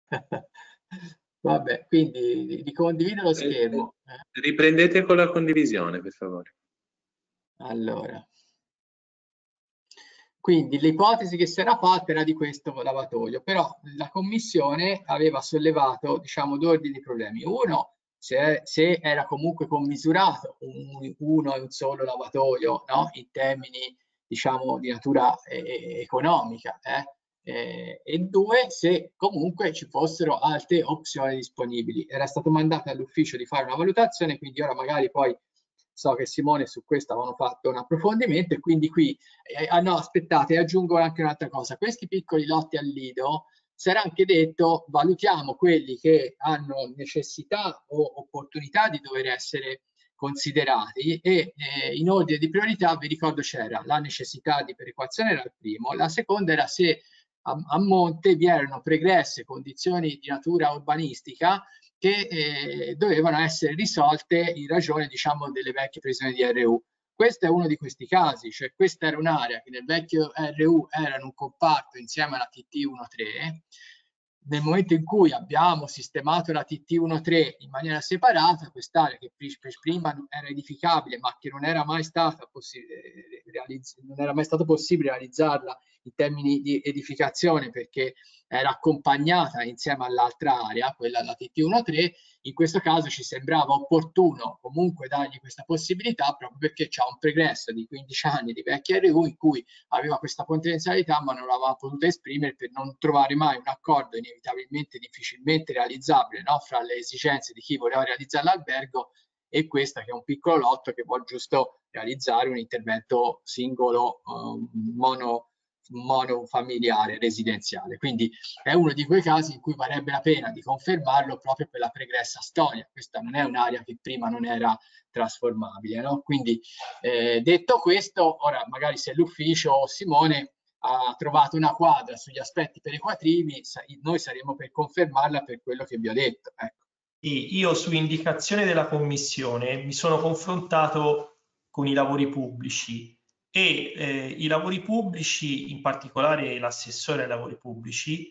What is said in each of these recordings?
Vabbè, quindi ricondivido lo schermo. Riprendete con la condivisione, per favore. Allora, quindi l'ipotesi che si era fatta era di questo lavatoio, però la commissione aveva sollevato, diciamo, due ordini di problemi. Uno, se era comunque commisurato uno e un solo lavatoio, no? In termini, diciamo, di natura economica, e due, se comunque ci fossero altre opzioni disponibili. Era stato mandato all'ufficio di fare una valutazione, quindi ora magari poi so che Simone su questo avevano fatto un approfondimento e quindi qui, no aspettate, aggiungo anche un'altra cosa, questi piccoli lotti al lido si era anche detto valutiamo quelli che hanno necessità o opportunità di dover essere considerati e in ordine di priorità vi ricordo c'era la necessità di perequazione era il primo, la seconda era se a monte vi erano pregresse condizioni di natura urbanistica che dovevano essere risolte in ragione, diciamo, delle vecchie previsioni di RU. Questo è uno di questi casi, cioè questa era un'area che nel vecchio RU era in un comparto insieme alla TT13. Nel momento in cui abbiamo sistemato la TT13 in maniera separata, quest'area che prima era edificabile ma che non era mai stato possibile realizzarla in termini di edificazione perché era accompagnata insieme all'altra area, quella della TT13, in questo caso ci sembrava opportuno comunque dargli questa possibilità proprio perché c'è un pregresso di 15 anni di vecchia RU in cui aveva questa potenzialità ma non l'aveva potuta esprimere per non trovare mai un accordo inevitabilmente difficilmente realizzabile, no? Fra le esigenze di chi voleva realizzare l'albergo e questa che è un piccolo lotto che vuole giusto realizzare un intervento singolo monofamiliare residenziale. Quindi è uno di quei casi in cui varrebbe la pena di confermarlo proprio per la pregressa storia. Questa non è un'area che prima non era trasformabile, no? Quindi detto questo, ora magari se l'ufficio o Simone ha trovato una quadra sugli aspetti perequativi, noi saremo per confermarla per quello che vi ho detto. Ecco. Io su indicazione della commissione mi sono confrontato con i lavori pubblici e i lavori pubblici, in particolare l'assessore ai lavori pubblici,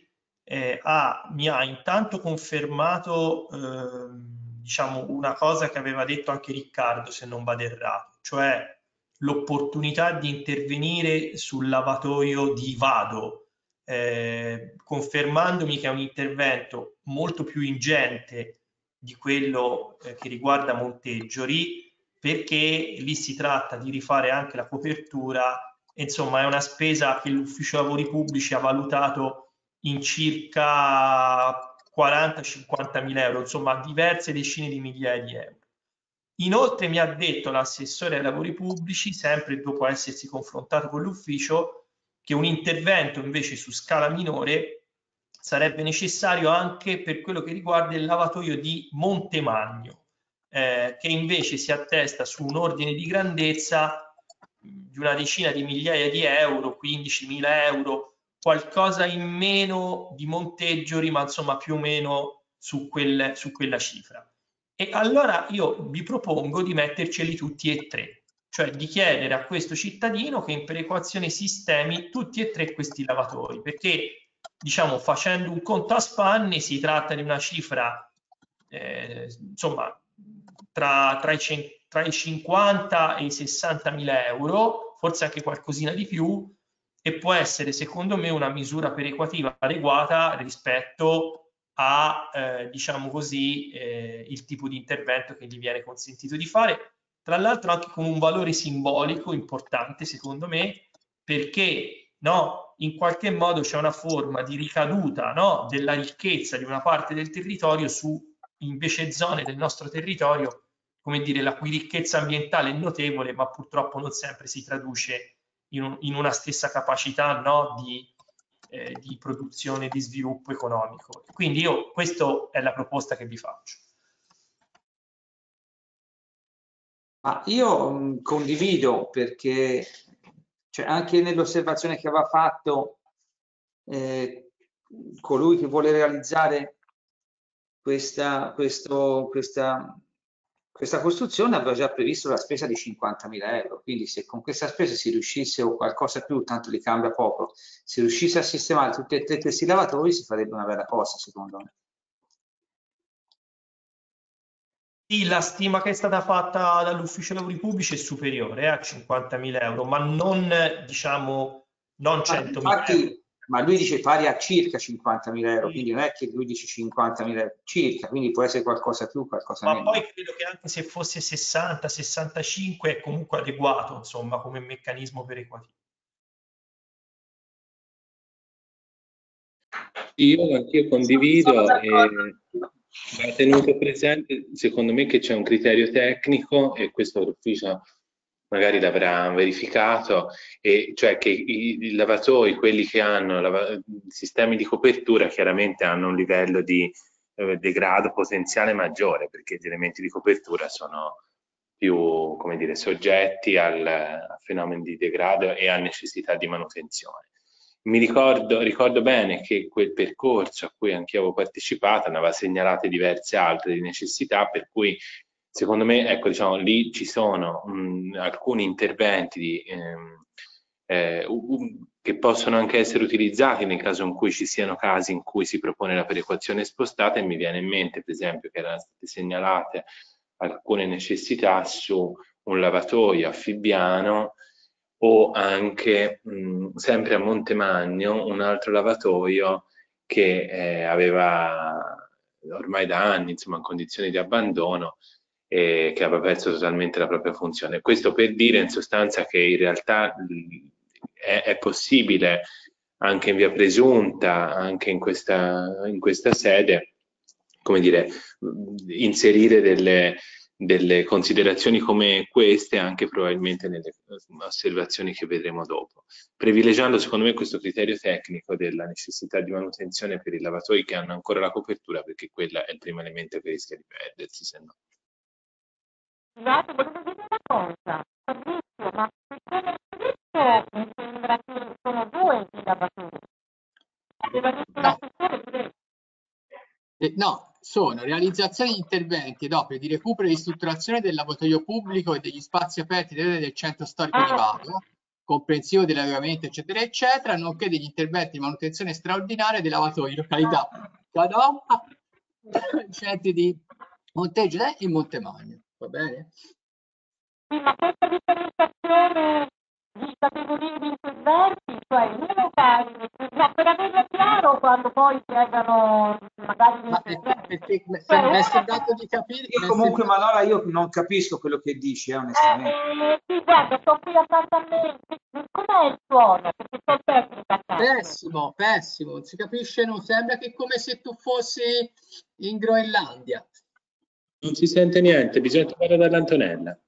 mi ha intanto confermato diciamo una cosa che aveva detto anche Riccardo, se non vado errato, cioè l'opportunità di intervenire sul lavatoio di Vado, confermandomi che è un intervento molto più ingente di quello che riguarda Monteggiori, perché lì si tratta di rifare anche la copertura, insomma è una spesa che l'ufficio lavori pubblici ha valutato in circa 40-50 mila euro, insomma diverse decine di migliaia di euro. Inoltre mi ha detto l'assessore ai lavori pubblici, sempre dopo essersi confrontato con l'ufficio, che un intervento invece su scala minore sarebbe necessario anche per quello che riguarda il lavatoio di Montemagno, che invece si attesta su un ordine di grandezza di una decina di migliaia di euro, 15.000 euro, qualcosa in meno di Monteggiori, ma insomma più o meno su quella cifra. E allora io vi propongo di metterceli tutti e tre, cioè di chiedere a questo cittadino che in perequazione sistemi tutti e tre questi lavatori, perché diciamo facendo un conto a spanne si tratta di una cifra insomma tra i 50 e i 60 mila euro, forse anche qualcosina di più, e può essere secondo me una misura perequativa adeguata rispetto a diciamo così il tipo di intervento che gli viene consentito di fare, tra l'altro anche con un valore simbolico importante secondo me, perché no, in qualche modo c'è una forma di ricaduta, no, della ricchezza di una parte del territorio su invece zone del nostro territorio, come dire, la cui ricchezza ambientale è notevole, ma purtroppo non sempre si traduce in una stessa capacità, no, di produzione e di sviluppo economico. Quindi questa è la proposta che vi faccio. Ma io condivido, perché cioè, anche nell'osservazione che aveva fatto colui che vuole realizzare questa questa costruzione aveva già previsto la spesa di 50.000 euro, quindi se con questa spesa si riuscisse, o qualcosa più, tanto li cambia poco, si riuscisse a sistemare tutti e tre questi lavatori si farebbe una bella cosa, secondo me. Sì, la stima che è stata fatta dall'ufficio lavori pubblici è superiore a 50.000 euro, ma non, diciamo, non 100.000 euro. Ma lui dice pari a circa 50.000 euro, Sì. quindi non è che lui dice 50.000 euro circa, quindi può essere qualcosa più, qualcosa Ma meno. poi credo che anche se fosse 60, 65 è comunque adeguato, insomma, come meccanismo perequativo. Anch'io condivido e va tenuto presente, secondo me, che c'è un criterio tecnico e questo l'ufficio magari l'avrà verificato, e cioè che i lavatoi, quelli che hanno sistemi di copertura, chiaramente hanno un livello di degrado potenziale maggiore, perché gli elementi di copertura sono più, come dire, soggetti a fenomeni di degrado e a necessità di manutenzione. Ricordo bene che quel percorso a cui anch'io avevo partecipato ne aveva segnalate diverse altre di necessità, per cui secondo me, ecco, diciamo, lì ci sono alcuni interventi che possono anche essere utilizzati nel caso in cui ci siano casi in cui si propone la perequazione spostata, e mi viene in mente, per esempio, che erano state segnalate alcune necessità su un lavatoio a Fibbiano, o anche sempre a Montemagno un altro lavatoio che aveva ormai da anni, insomma, in condizioni di abbandono, e che aveva perso totalmente la propria funzione. Questo per dire in sostanza che in realtà è possibile anche in via presunta, anche in questa sede, come dire, inserire delle considerazioni come queste anche probabilmente nelle osservazioni che vedremo dopo, privilegiando secondo me questo criterio tecnico della necessità di manutenzione per i lavatoi che hanno ancora la copertura, perché quella è il primo elemento che rischia di perdersi, se no. Scusate, volevo dire una cosa, Fabrizio, ma secondo Fabrizio mi sembra che sono due i lavatori. Aveva detto l'assessore tre. No, sono realizzazione di interventi ed opere di recupero e ristrutturazione del lavatoio pubblico e degli spazi aperti del centro storico di Vado, comprensivo dell'adeguamento, eccetera, eccetera, nonché degli interventi di manutenzione straordinaria dei lavatori, località Cadova, centri di Monteggio e Montemagno. Va bene? Sì, ma questa differenziazione di categorie di interventi, cioè in uno caso, ma per averlo chiaro quando poi chiedano magari Ma interventi. perché mi è sembrato di capire. Io comunque, Manuela, io non capisco quello che dici, onestamente. Sì, guarda, sto qui accanto a me. Com'è il suono? Perché c'è il tecnico accanto. Pessimo, pessimo, non si capisce, non sembra che è come se tu fossi in Groenlandia. Non si sente niente, bisogna trovare dall'Antonella.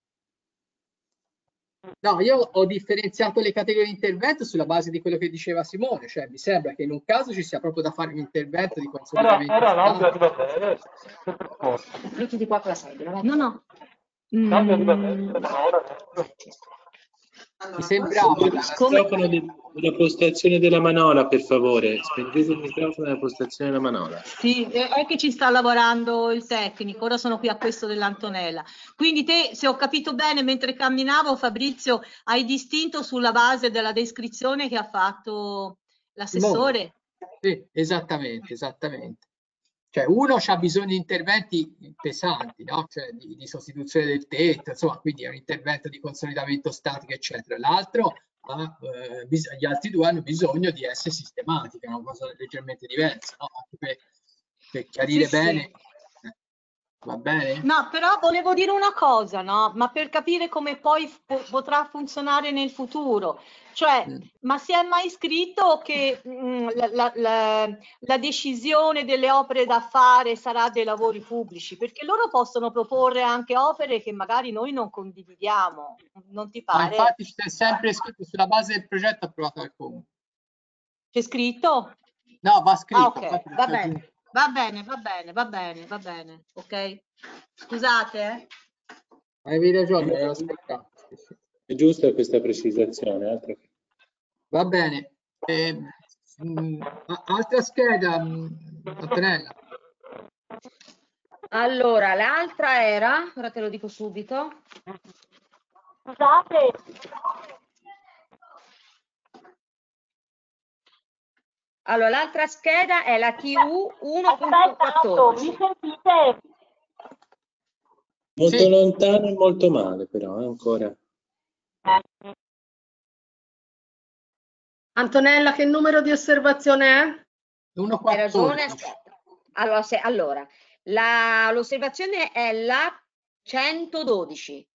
No, io ho differenziato le categorie di intervento sulla base di quello che diceva Simone, cioè mi sembra che in un caso ci sia proprio da fare un intervento di consolidamento. Era l'audio arriva bene. Mettiti qua con la sedia. No. Mi sembrava Microfono della postazione della manola, per favore. Spengete il microfono della postazione della manola. Sì, è che ci sta lavorando il tecnico, ora sono qui a questo dell'Antonella. Quindi te, se ho capito bene, mentre camminavo, Fabrizio, hai distinto sulla base della descrizione che ha fatto l'assessore? Sì, esattamente. Cioè uno ha bisogno di interventi pesanti, no? Cioè di sostituzione del tetto, insomma, quindi è un intervento di consolidamento statico, eccetera. L'altro gli altri due hanno bisogno di essere sistemati, che è una cosa leggermente diversa, no? Anche per chiarire Sì, bene. sì. Va bene? No, però volevo dire una cosa, no? Ma per capire come poi potrà funzionare nel futuro. Cioè, ma si è mai scritto che la decisione delle opere da fare sarà dei lavori pubblici? Perché loro possono proporre anche opere che magari noi non condividiamo, non ti pare? Infatti c'è sempre scritto sulla base del progetto approvato dal Comune. C'è scritto? No, va scritto. Ah, ok, va bene. Va bene, ok? Scusate, Avevi ragione, avevo aspettato. È giusta questa precisazione. Altro che... Va bene. Altra scheda, Antonella. Allora, l'altra era, ora te lo dico subito. Scusate, Allora, l'altra scheda è la TU aspetta, Otto, mi 1.14. sentite? Molto Sì. lontano e molto male, però, ancora. Antonella, che numero di osservazione è? 1,14. Hai ragione, aspetta. Allora, l'osservazione è la 112.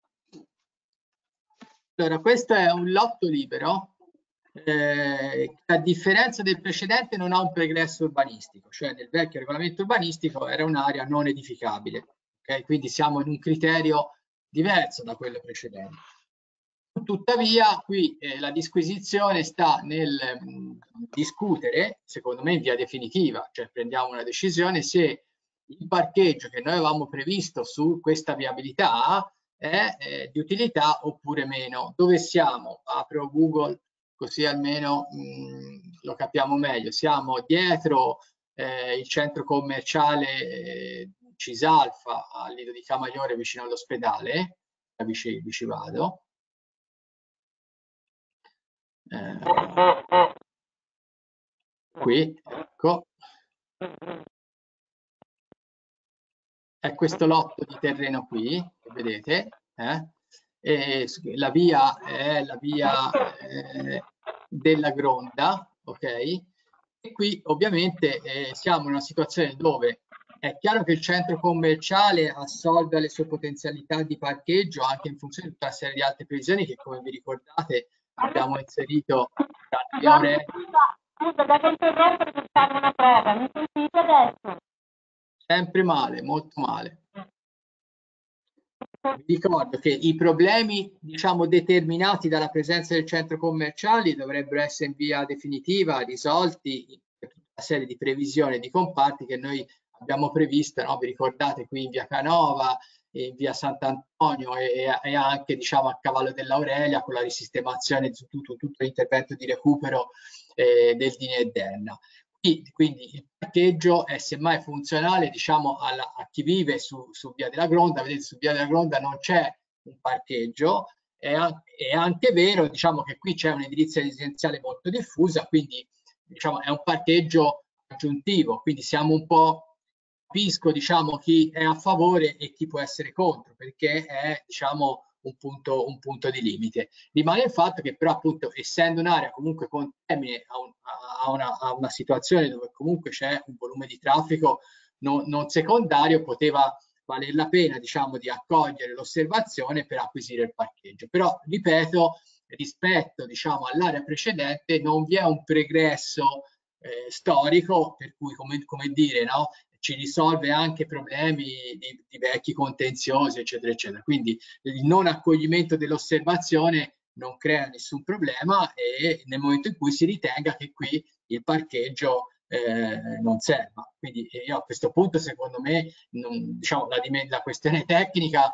Allora, questo è un lotto libero che a differenza del precedente non ha un pregresso urbanistico, cioè nel vecchio regolamento urbanistico era un'area non edificabile, okay? Quindi siamo in un criterio diverso da quello precedente. Tuttavia qui la disquisizione sta nel discutere, secondo me in via definitiva, cioè prendiamo una decisione se il parcheggio che noi avevamo previsto su questa viabilità è di utilità oppure meno. Dove siamo? Apro Google così almeno lo capiamo meglio. Siamo dietro il centro commerciale Cisalfa al Lido di Camaiore vicino all'ospedale, vi vado. Qui, ecco, è questo lotto di terreno qui, che vedete, e la via è la via della Gronda, ok? E qui ovviamente siamo in una situazione dove è chiaro che il centro commerciale assolve le sue potenzialità di parcheggio anche in funzione di tutta una serie di altre previsioni che, come vi ricordate, abbiamo inserito tra le ore. Scusa, devo interrompere per fare una prova. Mi sentite adesso? Sempre male, molto male. Vi ricordo che i problemi, diciamo, determinati dalla presenza del centro commerciale dovrebbero essere in via definitiva risolti per tutta una serie di previsioni di comparti che noi abbiamo previsto, no? Vi ricordate qui in via Canova, in via Sant'Antonio e anche, diciamo, a Cavallo dell'Aurelia con la risistemazione di tutto l'intervento di recupero del Dini e Denna. Quindi il parcheggio è semmai funzionale, diciamo, a chi vive su Via della Gronda. Vedete, su Via della Gronda non c'è un parcheggio, è anche vero, diciamo, che qui c'è un'edilizia residenziale molto diffusa, quindi diciamo è un parcheggio aggiuntivo, quindi siamo un po', capisco, diciamo, chi è a favore e chi può essere contro, perché è, diciamo, un punto di limite. Rimane il fatto che però, appunto, essendo un'area comunque contermine a una situazione dove comunque c'è un volume di traffico non secondario, poteva valer la pena, diciamo, di accogliere l'osservazione per acquisire il parcheggio. Però, ripeto, rispetto, diciamo, all'area precedente non vi è un pregresso storico, per cui, come dire, no? Ci risolve anche problemi di vecchi contenziosi, eccetera, eccetera. Quindi il non accoglimento dell'osservazione non crea nessun problema e nel momento in cui si ritenga che qui il parcheggio non serva. Quindi io a questo punto, secondo me, diciamo, la questione tecnica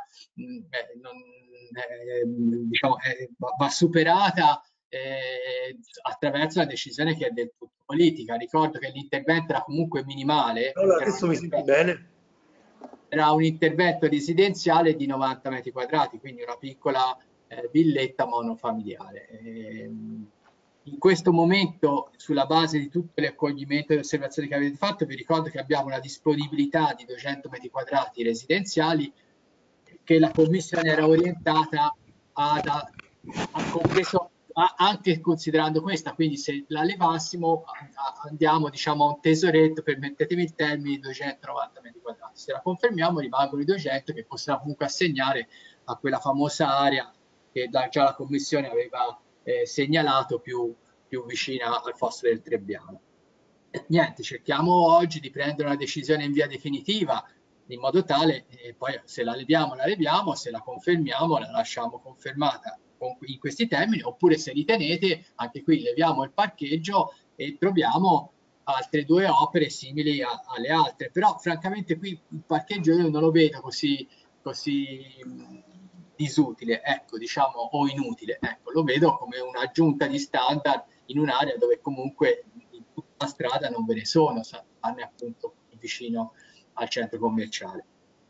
diciamo, va superata attraverso la decisione che è del tutto politica. Ricordo che l'intervento era comunque minimale. Allora, adesso mi senti bene? Era un intervento residenziale di 90 metri quadrati, quindi una piccola villetta monofamiliare. In questo momento, sulla base di tutto l'accoglimento e le osservazioni che avete fatto, vi ricordo che abbiamo una disponibilità di 200 metri quadrati residenziali che la Commissione era orientata a compreso anche considerando questa, quindi se la levassimo andiamo, diciamo, a un tesoretto, permettetemi il termine, di 290 metri quadrati. Se la confermiamo rimangono i 200 che possiamo comunque assegnare a quella famosa area che già la Commissione aveva segnalato più vicina al fosso del Trebbiano. Niente, cerchiamo oggi di prendere una decisione in via definitiva in modo tale, poi se la leviamo, se la confermiamo la lasciamo confermata in questi termini, oppure se ritenete anche qui leviamo il parcheggio e troviamo altre due opere simili alle altre. Però francamente qui il parcheggio io non lo vedo così disutile, ecco, diciamo, o inutile, ecco, lo vedo come un'aggiunta di standard in un'area dove comunque in tutta la strada non ve ne sono, tranne appunto vicino al centro commerciale.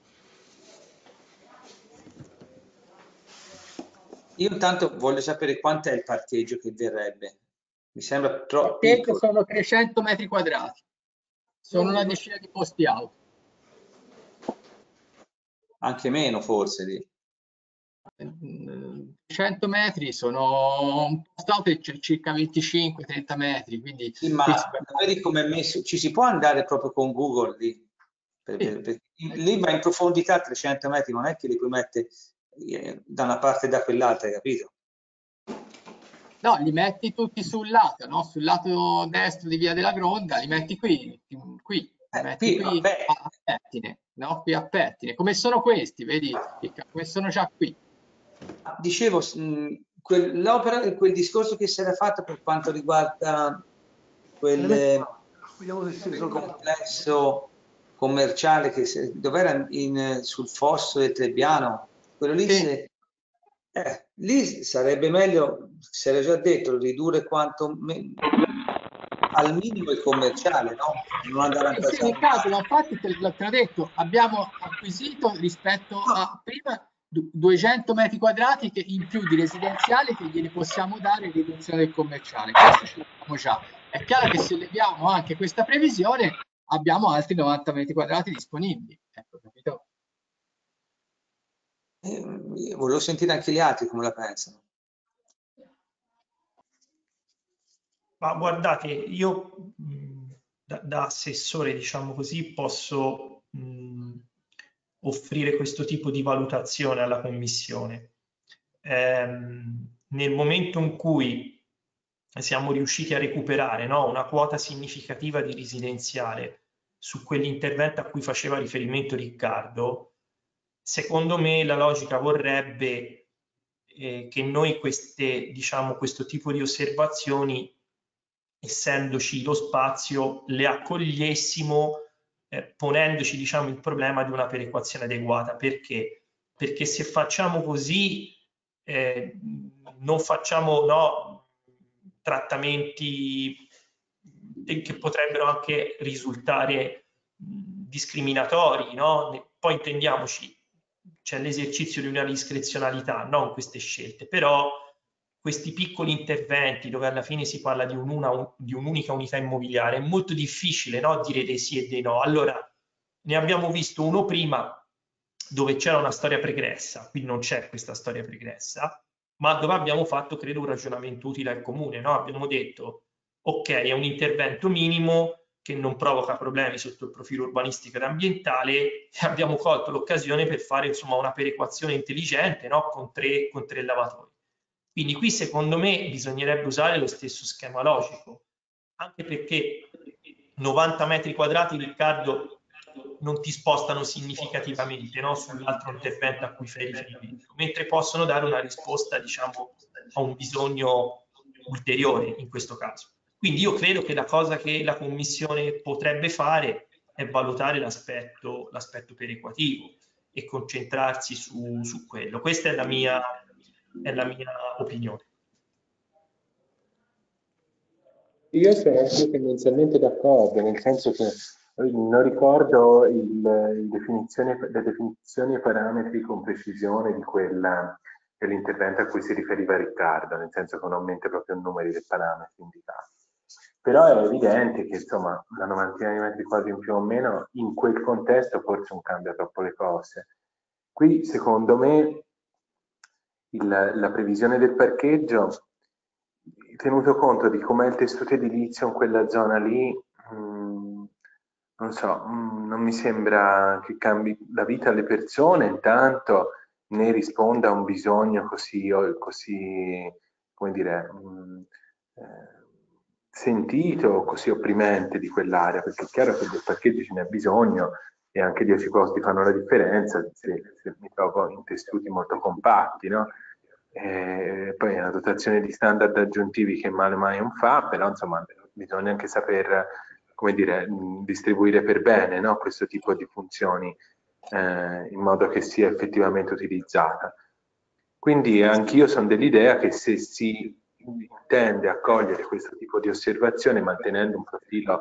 Io intanto voglio sapere quanto è il parcheggio che verrebbe. Mi sembra Il troppo parcheggio piccolo. sono 300 metri quadrati, sono una decina di posti auto. Anche meno forse lì. 100 metri sono un posto auto c'è circa 25-30 metri, quindi Sì, ma vedi come è messo? Ci si può andare proprio con Google lì? Lì va in profondità 300 metri, non è che li puoi mettere da una parte e da quell'altra, hai capito? No, li metti tutti sul lato, no? Sul lato destro di Via della Gronda, li metti qui, li metti qui a Pettine, no? Qui a Pettine, come sono questi, vedi? Come sono già qui. Dicevo, l'opera, quel discorso che si era fatto per quanto riguarda quel complesso commerciale che dov'era sul fosso del Trebbiano, quello lì, Sì. lì sarebbe meglio, si era già detto, ridurre al minimo il commerciale, no? Non andare a Sì, Riccardo, ma infatti te l'ho detto, abbiamo acquisito rispetto a prima 200 metri quadrati in più di residenziale che gliene possiamo dare in riduzione del commerciale. Questo ce l'abbiamo già. È chiaro che se leviamo anche questa previsione abbiamo altri 90 metri quadrati disponibili. Ecco, capito? Volevo sentire anche gli altri come la pensano. Ma guardate, io da assessore, diciamo così, posso offrire questo tipo di valutazione alla Commissione. Nel momento in cui siamo riusciti a recuperare, no, una quota significativa di residenziale su quell'intervento a cui faceva riferimento Riccardo, secondo me la logica vorrebbe che noi questo tipo di osservazioni, essendoci lo spazio, le accogliessimo ponendoci, diciamo, il problema di una perequazione adeguata. Perché? Perché se facciamo così non facciamo trattamenti che potrebbero anche risultare discriminatori, no? Poi intendiamoci, c'è l'esercizio di una discrezionalità, non queste scelte, però questi piccoli interventi dove alla fine si parla di un'unica unità immobiliare è molto difficile, no, dire dei sì e dei no. Allora, ne abbiamo visto uno prima dove c'era una storia pregressa, qui non c'è questa storia pregressa, ma dove abbiamo fatto, credo, un ragionamento utile al comune, no? Abbiamo detto, ok, è un intervento minimo che non provoca problemi sotto il profilo urbanistico ed ambientale, e abbiamo colto l'occasione per fare, insomma, una perequazione intelligente, no? con tre lavatori. Quindi qui secondo me bisognerebbe usare lo stesso schema logico, anche perché 90 metri quadrati, Riccardo, non ti spostano significativamente, no? Sull'altro intervento a cui fai riferimento, mentre possono dare una risposta, diciamo, a un bisogno ulteriore in questo caso. Quindi io credo che la cosa che la Commissione potrebbe fare è valutare l'aspetto perequativo e concentrarsi su quello. Questa è la mia opinione. Io sono anche tendenzialmente d'accordo, nel senso che non ricordo le definizioni e parametri con precisione dell'intervento a cui si riferiva Riccardo, nel senso che non mente proprio il numero dei parametri indicati. Però è evidente che insomma una novantina di metri quadri in più o meno in quel contesto forse non cambia troppo le cose. Qui secondo me la previsione del parcheggio, tenuto conto di com'è il tessuto edilizio in quella zona lì, non so, non mi sembra che cambi la vita alle persone, intanto né risponda a un bisogno così come dire, sentito, così opprimente di quell'area, perché è chiaro che del parcheggio ce n'è bisogno e anche 10 posti fanno la differenza se mi trovo in tessuti molto compatti, no? Poi è una dotazione di standard aggiuntivi che male mai non fa, però insomma bisogna anche saper, come dire, distribuire per bene, no? Questo tipo di funzioni in modo che sia effettivamente utilizzata. Quindi anch'io sono dell'idea che se si intende accogliere questo tipo di osservazione mantenendo un profilo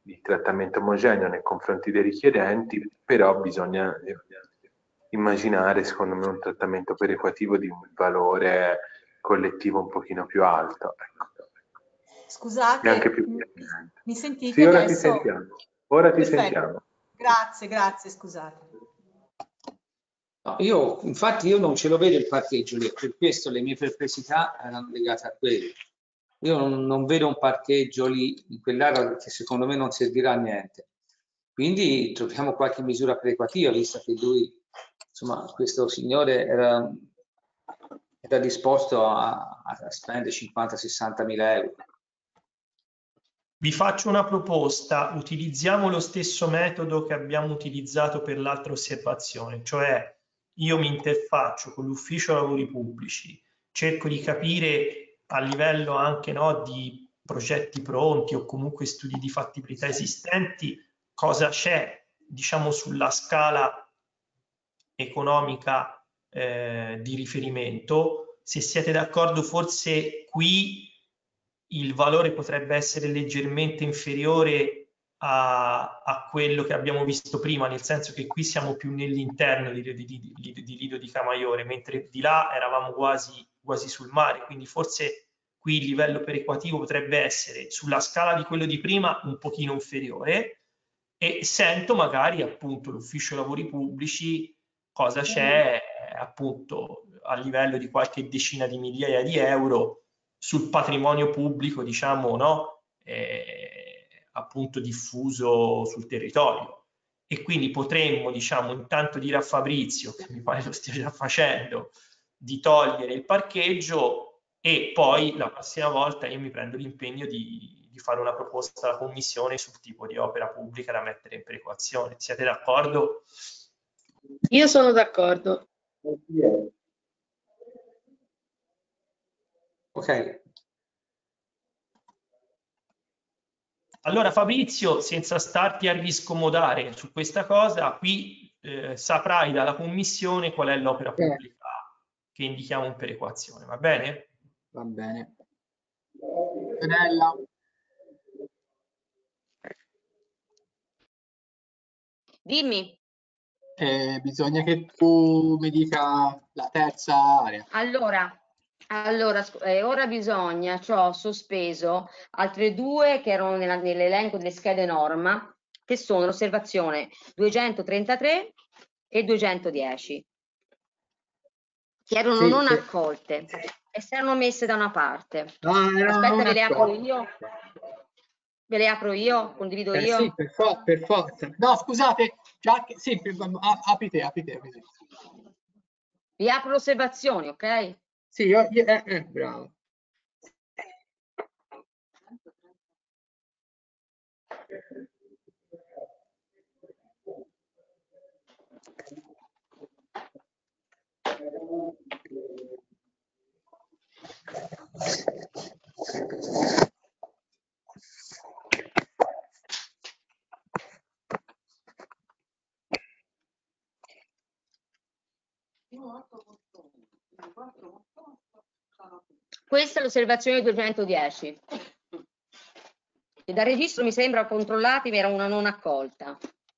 di trattamento omogeneo nei confronti dei richiedenti, però bisogna immaginare, secondo me, un trattamento perequativo di un valore collettivo un pochino più alto. Ecco. Scusate, E anche più mi sentite sì, ora adesso? ti sentiamo. Ora ti Perfetto. sentiamo. Grazie, scusate. No, infatti io non ce lo vedo il parcheggio lì, per questo le mie perplessità erano legate a quello. Io non vedo un parcheggio lì in quell'area che secondo me non servirà a niente. Quindi troviamo qualche misura perequativa, visto che lui, insomma, questo signore era disposto a spendere 50-60 mila euro. Vi faccio una proposta, utilizziamo lo stesso metodo che abbiamo utilizzato per l'altra osservazione, cioè io mi interfaccio con l'ufficio lavori pubblici, cerco di capire a livello anche di progetti pronti o comunque studi di fattibilità esistenti cosa c'è, diciamo, sulla scala economica di riferimento. Se siete d'accordo, forse qui il valore potrebbe essere leggermente inferiore a quello che abbiamo visto prima, nel senso che qui siamo più nell'interno di Lido di Camaiore, mentre di là eravamo quasi sul mare, quindi forse qui il livello perequativo potrebbe essere sulla scala di quello di prima un pochino inferiore, e sento magari appunto l'ufficio lavori pubblici cosa c'è appunto a livello di qualche decina di migliaia di euro sul patrimonio pubblico, diciamo, appunto diffuso sul territorio. E quindi potremmo, diciamo, intanto dire a Fabrizio, che mi pare lo stia già facendo, di togliere il parcheggio, e poi la prossima volta io mi prendo l'impegno di fare una proposta alla Commissione sul tipo di opera pubblica da mettere in perequazione. Siete d'accordo? Io sono d'accordo. Ok. Allora Fabrizio, senza starti a riscomodare su questa cosa, qui saprai dalla Commissione qual è l'opera pubblica che indichiamo in perequazione, va bene? Va bene. Antonella. Dimmi. Bisogna che tu mi dica la terza area. Allora, ora bisogna, ho sospeso altre due che erano nell'elenco delle schede norma, che sono l'osservazione 233 e 210, che erano Sì, non accolte e si erano messe da una parte. Aspetta, ve le apro io. Ve le apro io? Condivido io? Sì, per forza. No, scusate, sì, aprite. Vi apro le osservazioni, ok? Sì, bravo. Questa è l'osservazione 210. E dal registro mi sembra, controllatevi, era una non accolta.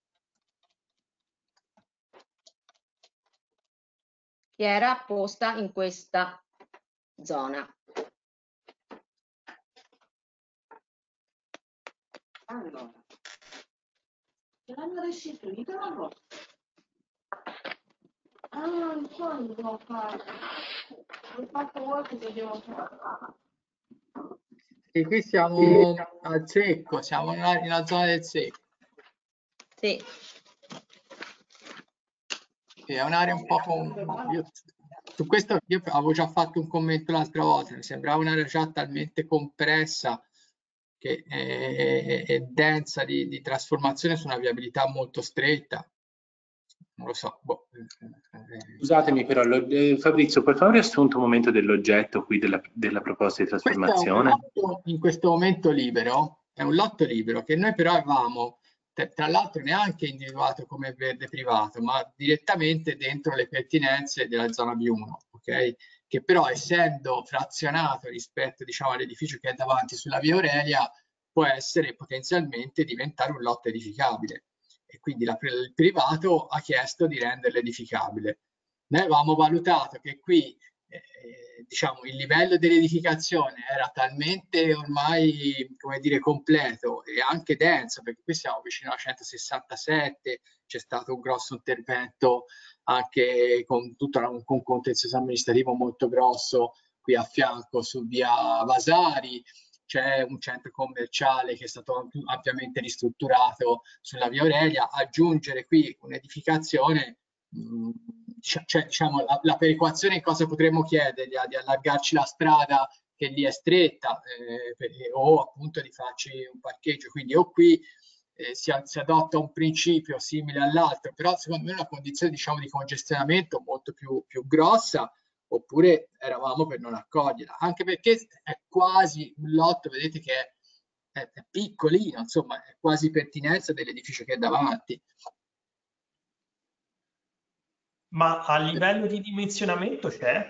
Che era posta in questa zona. Allora, ce l'hanno restituito la vostra? Ah, non so, devo fare. Ho fatto voi che devo fare. E qui siamo al secco, siamo nella zona del secco. Sì. È un'area un po' su questo io avevo già fatto un commento l'altra volta, mi sembrava un'area già talmente compressa che è densa di trasformazione su una viabilità molto stretta. Non lo so. Boh. Scusatemi però, Fabrizio, puoi fare un riassunto un momento dell'oggetto qui della proposta di trasformazione? Questo è un lotto in questo momento libero, è un lotto libero che noi però avevamo, tra l'altro, neanche individuato come verde privato, ma direttamente dentro le pertinenze della zona B1, ok? Che però, essendo frazionato rispetto, diciamo, all'edificio che è davanti sulla via Aurelia, può essere potenzialmente diventare un lotto edificabile, e quindi il privato ha chiesto di renderlo edificabile. Noi avevamo valutato che qui diciamo, il livello dell'edificazione era talmente ormai, come dire, completo e anche denso, perché qui siamo vicino a 167, c'è stato un grosso intervento anche con tutto un contenzioso amministrativo molto grosso qui a fianco su via Vasari, c'è un centro commerciale che è stato ampiamente ristrutturato sulla via Aurelia. Aggiungere qui un'edificazione, cioè, diciamo, la perequazione, cosa potremmo chiedergli? Di allargarci la strada che lì è stretta, o appunto di farci un parcheggio, quindi o qui si adotta un principio simile all'altro, però secondo me è una condizione, diciamo, di congestionamento molto più grossa, oppure eravamo per non accoglierla, anche perché è quasi un lotto, vedete che è piccolino, insomma, è quasi pertinenza dell'edificio che è davanti. Ma a livello di dimensionamento c'è?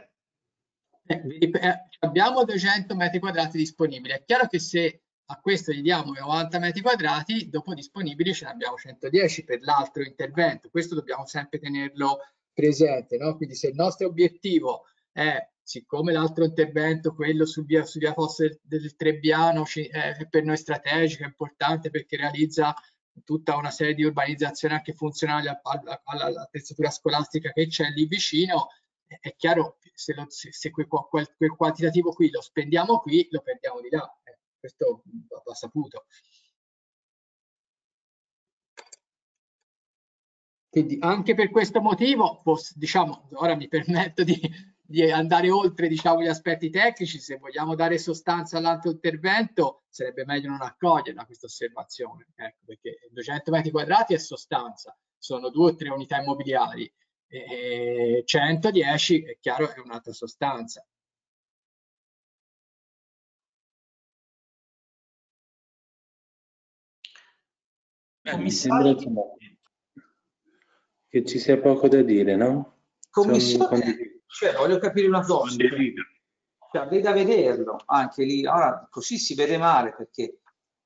Abbiamo 200 metri quadrati disponibili. È chiaro che se a questo gli diamo 90 metri quadrati, dopo disponibili ce ne abbiamo 110 per l'altro intervento. Questo dobbiamo sempre tenerlo presente, no? Quindi se il nostro obiettivo è, siccome l'altro intervento, quello su via Fossa del Trebbiano, è per noi strategico, è importante perché realizza tutta una serie di urbanizzazioni anche funzionali all'attrezzatura scolastica che c'è lì vicino, è chiaro, se quel quantitativo qui lo spendiamo qui, lo perdiamo di là. Questo va saputo. Quindi anche per questo motivo, diciamo, ora mi permetto di andare oltre, diciamo, gli aspetti tecnici. Se vogliamo dare sostanza all'altro intervento, sarebbe meglio non accoglierla questa osservazione, ecco, perché 200 metri quadrati è sostanza, sono 2 o 3 unità immobiliari, 110 è chiaro è un'altra sostanza. Mi sembra che ci sia poco da dire, no? Commissione, cioè, voglio capire una cosa, cioè, vedi da vederlo anche lì, ora così si vede male, perché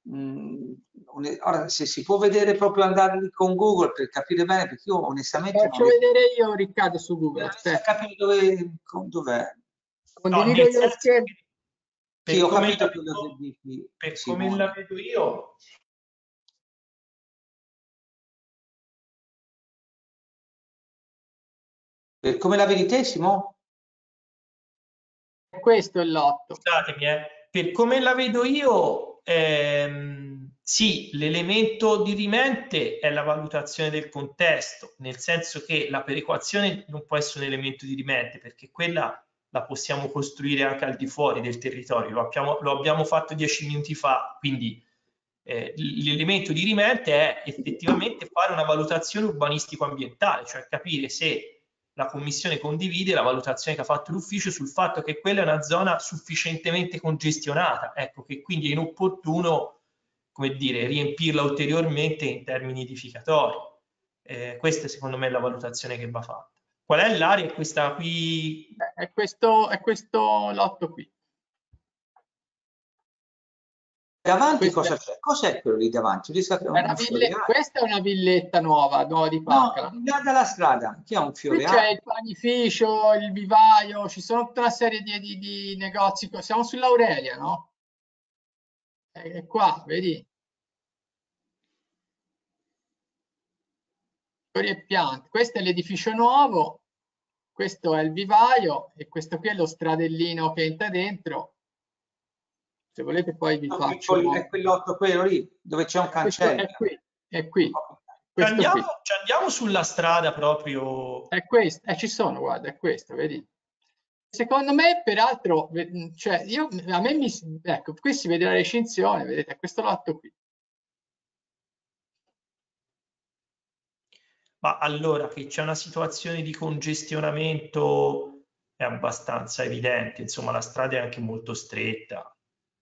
ora se si può vedere, proprio andare lì con Google per capire bene, perché io onestamente faccio vedere io, Riccardo, su Google. Capire dov'è. Condivido io lo schermo. Sì, ho capito per come la vedo io. Come la vedi te, Simo? Questo è il lotto. Scusatemi, per come la vedo io, sì, l'elemento dirimente è la valutazione del contesto, nel senso che la perequazione non può essere un elemento dirimente, perché quella la possiamo costruire anche al di fuori del territorio, lo abbiamo fatto 10 minuti fa, quindi l'elemento dirimente è effettivamente fare una valutazione urbanistico-ambientale, cioè capire se la Commissione condivide la valutazione che ha fatto l'ufficio sul fatto che quella è una zona sufficientemente congestionata, ecco, che quindi è inopportuno, come dire, riempirla ulteriormente in termini edificatori. Questa secondo me è la valutazione che va fatta. Qual è l'area? È questa qui? È questo lotto qui. Davanti cosa c'è? Cos'è quello lì davanti? Questa è una villetta nuova di Pacala. No, dalla strada, che ha un fiore. Qui c'è il panificio, il vivaio, ci sono tutta una serie di negozi. Siamo sull'Aurelia, no? È qua, vedi? Fiori e piante. Questo è l'edificio nuovo, questo è il vivaio e questo qui è lo stradellino che entra dentro. Se volete poi vi faccio... È quell'otto, quello lì, dove c'è un cancello. È qui. Ci andiamo sulla strada proprio. È questo, ci sono, guarda, è questo, vedi? Secondo me, peraltro, cioè ecco, qui si vede la recinzione, vedete, è questo lotto qui. Ma allora, che c'è una situazione di congestionamento è abbastanza evidente, insomma la strada è anche molto stretta.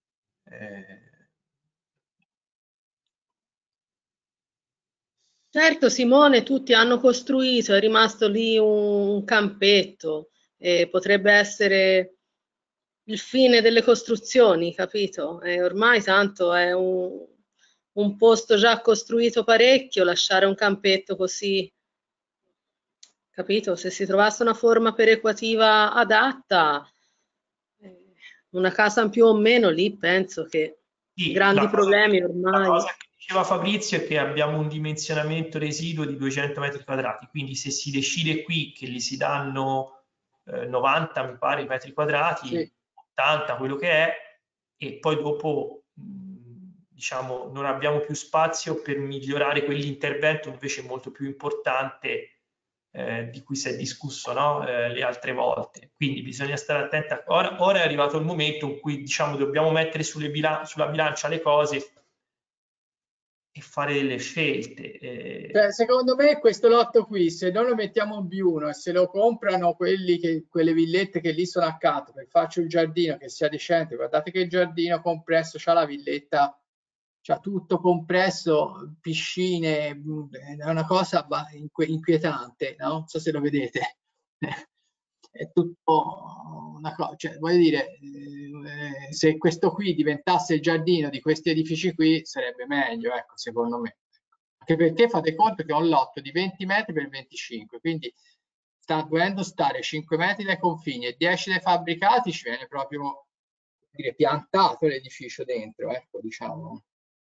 Certo, Simone, tutti hanno costruito, è rimasto lì un campetto, potrebbe essere il fine delle costruzioni, capito? E ormai tanto è un posto già costruito parecchio, lasciare un campetto così, capito? Se si trovasse una forma perequativa adatta, una casa in più o meno, lì penso che Sì, grandi problemi la ormai. cosa che diceva Fabrizio è che abbiamo un dimensionamento residuo di 200 metri quadrati, quindi se si decide qui che gli si danno 90, mi pare, metri quadrati, Sì. 80, quello che è, e poi dopo diciamo non abbiamo più spazio per migliorare quell'intervento invece molto più importante di cui si è discusso, no? Le altre volte. Quindi bisogna stare attenti. Ora è arrivato il momento in cui diciamo dobbiamo mettere sulla bilancia le cose e fare delle scelte. Cioè, secondo me questo lotto qui, se non lo mettiamo in B1 e se lo comprano quelle villette che lì sono accanto, per farci un giardino che sia decente, guardate che il giardino compresso, c'ha la villetta, c'ha tutto compresso, piscine, è una cosa inquietante, no? Non so se lo vedete. È tutto una cosa, cioè, voglio dire, se questo qui diventasse il giardino di questi edifici qui sarebbe meglio, ecco, secondo me. Anche perché fate conto che ho un lotto di 20 metri per 25, quindi sta dovendo stare 5 metri dai confini e 10 dai fabbricati, ci viene proprio dire, piantato l'edificio dentro, ecco, diciamo.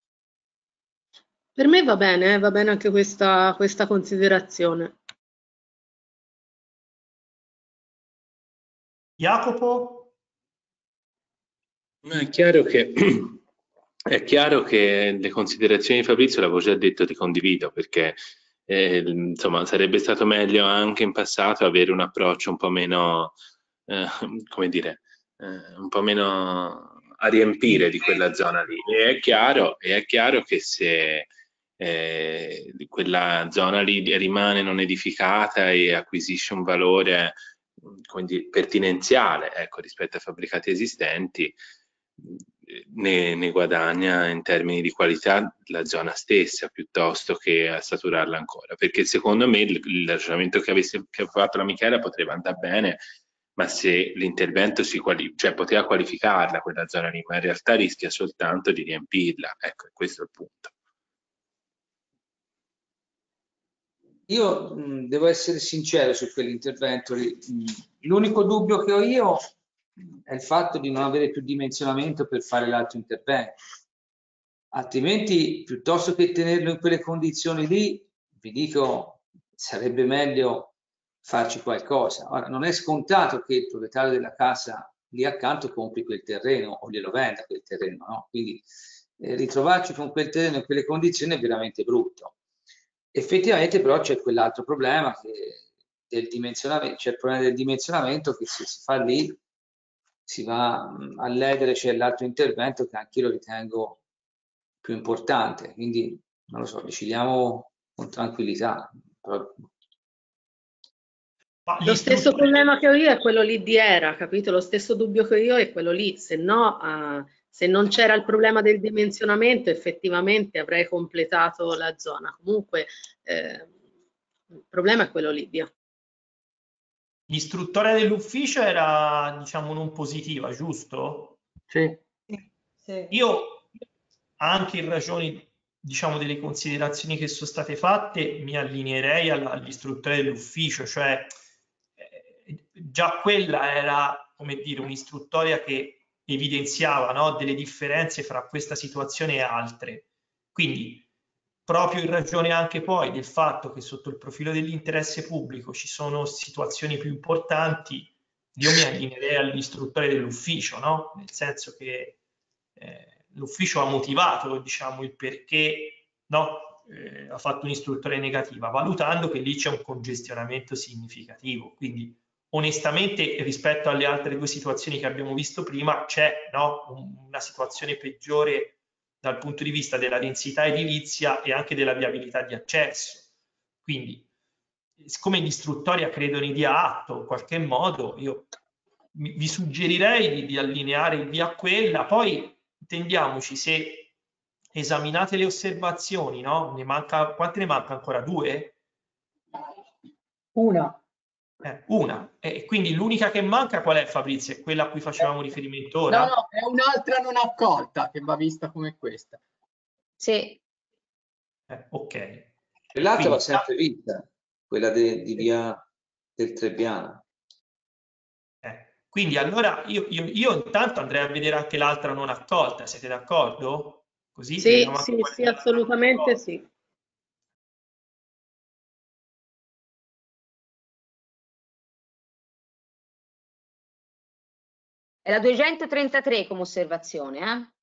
Per me va bene anche questa considerazione. Jacopo? È chiaro che le considerazioni di Fabrizio, l'avevo già detto, ti condivido, perché insomma sarebbe stato meglio anche in passato avere un approccio un po' meno, come dire, un po' meno a riempire di quella zona lì. E è chiaro che se quella zona lì rimane non edificata e acquisisce un valore, come dire, pertinenziale, ecco, rispetto ai fabbricati esistenti, ne guadagna in termini di qualità la zona stessa piuttosto che a saturarla ancora, perché secondo me il ragionamento che ha fatto la Michela potrebbe andare bene, ma se l'intervento cioè poteva qualificarla quella zona lì, ma in realtà rischia soltanto di riempirla, ecco, questo è il punto. Io devo essere sincero su quell'intervento. L'unico dubbio che ho io è il fatto di non avere più dimensionamento per fare l'altro intervento. Altrimenti, piuttosto che tenerlo in quelle condizioni lì, vi dico, sarebbe meglio farci qualcosa. Ora, non è scontato che il proprietario della casa lì accanto compri quel terreno o glielo venda quel terreno, no? Quindi ritrovarci con quel terreno in quelle condizioni è veramente brutto. Effettivamente però c'è quell'altro problema del dimensionamento, c'è il problema del dimensionamento che se si fa lì si va a ledere, c'è l'altro intervento che anche io lo ritengo più importante, quindi non lo so, decidiamo con tranquillità. Lo stesso problema che ho io è quello lì di Era, capito? Lo stesso dubbio che io è quello lì, se no, se non c'era il problema del dimensionamento, effettivamente avrei completato la zona. Comunque, il problema è quello lì, via. L'istruttore dell'ufficio era, diciamo, non positiva, giusto? Sì. Sì. Io, anche in ragione, diciamo, delle considerazioni che sono state fatte, mi allineerei all'istruttore dell'ufficio, cioè già quella era, come dire, un'istruttoria che evidenziava, no, delle differenze fra questa situazione e altre. Quindi, proprio in ragione anche poi del fatto che sotto il profilo dell'interesse pubblico ci sono situazioni più importanti, io mi allineerei all'istruttore dell'ufficio, no? Nel senso che l'ufficio ha motivato, diciamo, il perché, no? Ha fatto un'istruttoria negativa, valutando che lì c'è un congestionamento significativo. Quindi, onestamente, rispetto alle altre due situazioni che abbiamo visto prima, c'è, no, una situazione peggiore dal punto di vista della densità edilizia e anche della viabilità di accesso. Quindi, siccome l'istruttoria credo ne dia atto in qualche modo, io vi suggerirei di allineare via quella. Poi intendiamoci, se esaminate le osservazioni, no? Quante ne manca ancora? 2? Una. Una. E quindi l'unica che manca qual è, Fabrizio? È quella a cui facevamo riferimento ora? No, è un'altra non accolta che va vista come questa. Sì. Ok. E l'altra va sempre vista, quella di via del Trebbiano. Quindi allora io intanto andrei a vedere anche l'altra non accolta, siete d'accordo? Così sì, assolutamente sì. È la 233 come osservazione,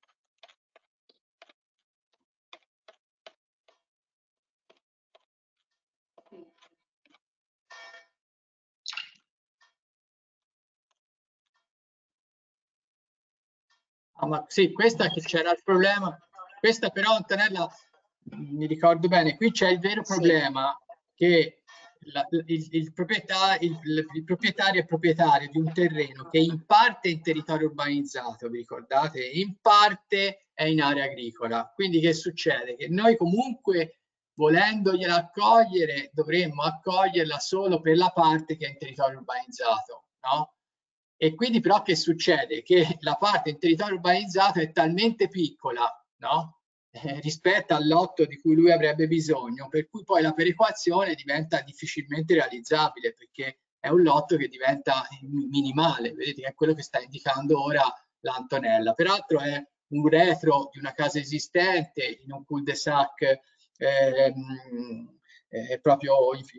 Ma sì, questa che c'era il problema, questa però Antonella, mi ricordo bene, qui c'è il vero problema che il proprietario è proprietario di un terreno che in parte è in territorio urbanizzato, vi ricordate? In parte è in area agricola. Quindi che succede? Che noi comunque, volendogliela accogliere, dovremmo accoglierla solo per la parte che è in territorio urbanizzato, no? E quindi però che succede? Che la parte in territorio urbanizzato è talmente piccola, no? Rispetto al lotto di cui lui avrebbe bisogno, per cui poi la perequazione diventa difficilmente realizzabile, perché è un lotto che diventa minimale. Vedete che è quello che sta indicando ora l'Antonella. Peraltro è un retro di una casa esistente in un cul-de-sac proprio